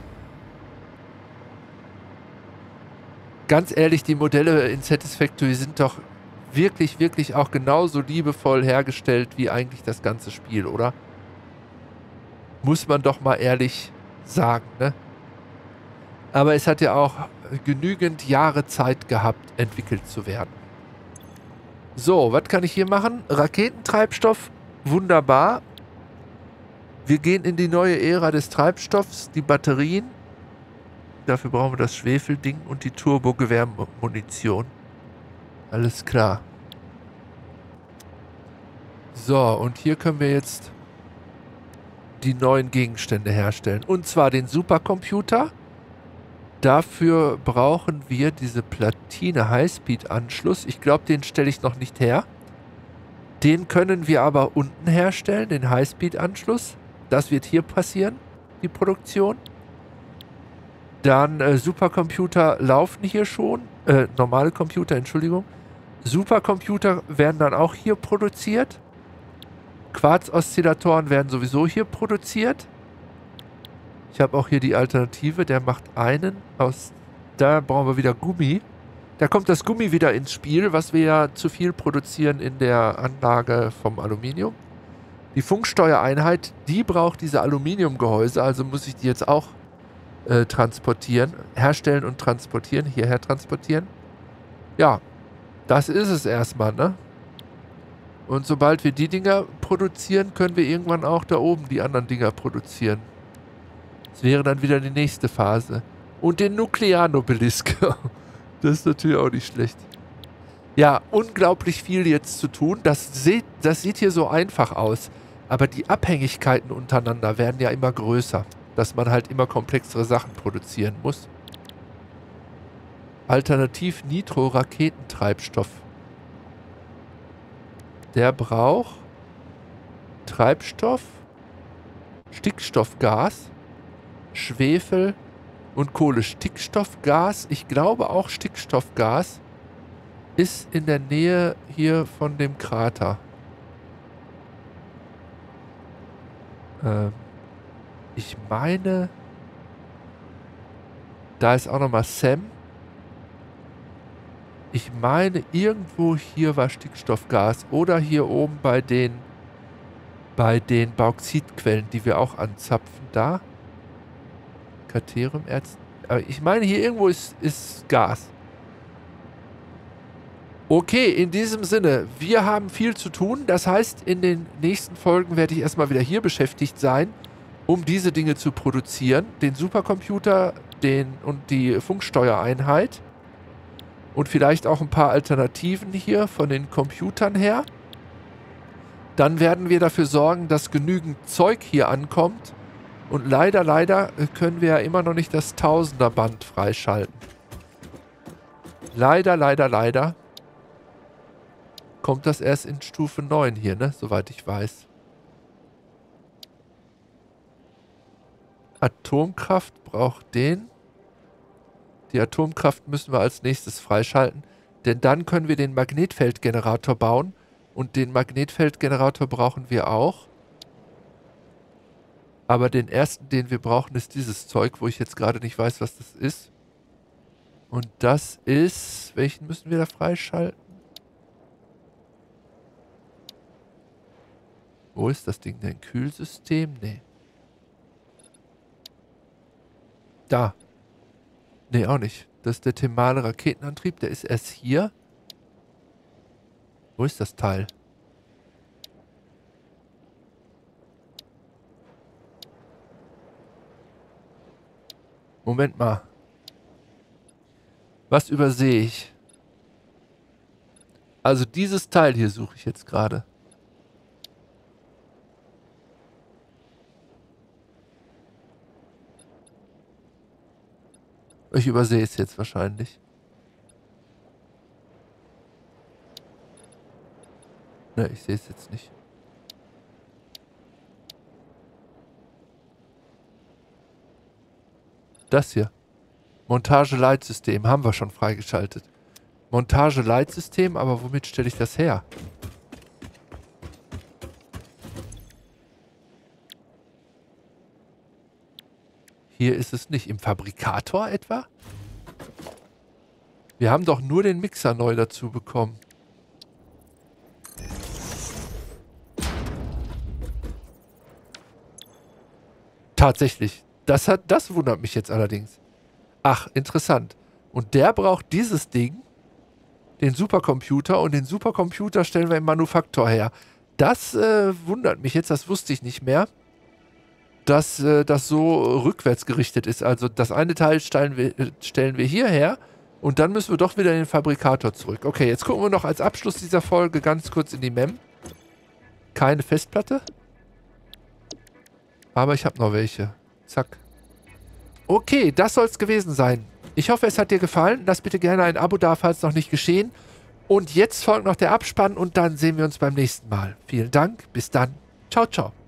Ganz ehrlich, die Modelle in Satisfactory sind doch wirklich, wirklich auch genauso liebevoll hergestellt wie eigentlich das ganze Spiel, oder? Muss man doch mal ehrlich sagen, ne? Aber es hat ja auch genügend Jahre Zeit gehabt, entwickelt zu werden. So, was kann ich hier machen? Raketentreibstoff, wunderbar. Wir gehen in die neue Ära des Treibstoffs, die Batterien. Dafür brauchen wir das Schwefelding und die Turbogewehrmunition. Alles klar. So, und hier können wir jetzt die neuen Gegenstände herstellen. Und zwar den Supercomputer. Dafür brauchen wir diese Platine Highspeed-Anschluss. Ich glaube, den stelle ich noch nicht her. Den können wir aber unten herstellen, den Highspeed-Anschluss. Das wird hier passieren, die Produktion. Dann Supercomputer laufen hier schon. Normale Computer, Entschuldigung. Supercomputer werden dann auch hier produziert. Quarz-Oszillatoren werden sowieso hier produziert. Ich habe auch hier die Alternative. Der macht einen aus... Da brauchen wir wieder Gummi. Da kommt das Gummi wieder ins Spiel, was wir ja zu viel produzieren in der Anlage vom Aluminium. Die Funksteuereinheit, die braucht diese Aluminiumgehäuse. Also muss ich die jetzt auch transportieren. Herstellen und transportieren. Hierher transportieren. Ja, das ist es erstmal, ne? Und sobald wir die Dinger produzieren, können wir irgendwann auch da oben die anderen Dinger produzieren. Das wäre dann wieder die nächste Phase. Und den Nuklearnobelisk. Das ist natürlich auch nicht schlecht. Ja, unglaublich viel jetzt zu tun. Das sieht hier so einfach aus. Aber die Abhängigkeiten untereinander werden ja immer größer. Dass man halt immer komplexere Sachen produzieren muss. Alternativ Nitro-Raketentreibstoff. Der braucht Treibstoff, Stickstoffgas, Schwefel und Kohle. Stickstoffgas, ich glaube auch Stickstoffgas, ist in der Nähe hier von dem Krater. Ich meine, da ist auch nochmal Sam. Ich meine, irgendwo hier war Stickstoffgas oder hier oben bei den Bauxitquellen, die wir auch anzapfen. Da. Kateriumerz. Aber ich meine, hier irgendwo ist Gas. Okay, in diesem Sinne, wir haben viel zu tun. Das heißt, in den nächsten Folgen werde ich erstmal wieder hier beschäftigt sein, um diese Dinge zu produzieren. Den Supercomputer und die Funksteuereinheit. Und vielleicht auch ein paar Alternativen hier von den Computern her. Dann werden wir dafür sorgen, dass genügend Zeug hier ankommt. Und leider können wir ja immer noch nicht das Tausenderband freischalten. Leider kommt das erst in Stufe 9 hier, ne? Soweit ich weiß. Atomkraft braucht den. Die Atomkraft müssen wir als nächstes freischalten, denn dann können wir den Magnetfeldgenerator bauen und den Magnetfeldgenerator brauchen wir auch. Aber den ersten, den wir brauchen, ist dieses Zeug, wo ich jetzt gerade nicht weiß, was das ist. Und das ist... Welchen müssen wir da freischalten? Wo ist das Ding denn? Kühlsystem? Nee. Da. Nee, auch nicht. Das ist der thermale Raketenantrieb. Der ist erst hier. Wo ist das Teil? Moment mal. Was übersehe ich? Also dieses Teil hier suche ich jetzt gerade. Ich übersehe es jetzt wahrscheinlich. Ne, ich sehe es jetzt nicht. Das hier. Montage-Leitsystem haben wir schon freigeschaltet. Montage-Leitsystem, aber womit stelle ich das her? Hier ist es nicht. Im Fabrikator etwa? Wir haben doch nur den Mixer neu dazu bekommen. Tatsächlich. Das wundert mich jetzt allerdings. Ach, interessant. Und der braucht dieses Ding, den Supercomputer, und den Supercomputer stellen wir im Manufaktor her. Das wundert mich jetzt, das wusste ich nicht mehr, dass das so rückwärts gerichtet ist. Also das eine Teil stellen wir hierher und dann müssen wir doch wieder in den Fabrikator zurück. Okay, jetzt gucken wir noch als Abschluss dieser Folge ganz kurz in die MEM. Keine Festplatte. Aber ich habe noch welche. Zack. Okay, das soll es gewesen sein. Ich hoffe, es hat dir gefallen. Lass bitte gerne ein Abo da, falls noch nicht geschehen. Und jetzt folgt noch der Abspann und dann sehen wir uns beim nächsten Mal. Vielen Dank. Bis dann. Ciao, ciao.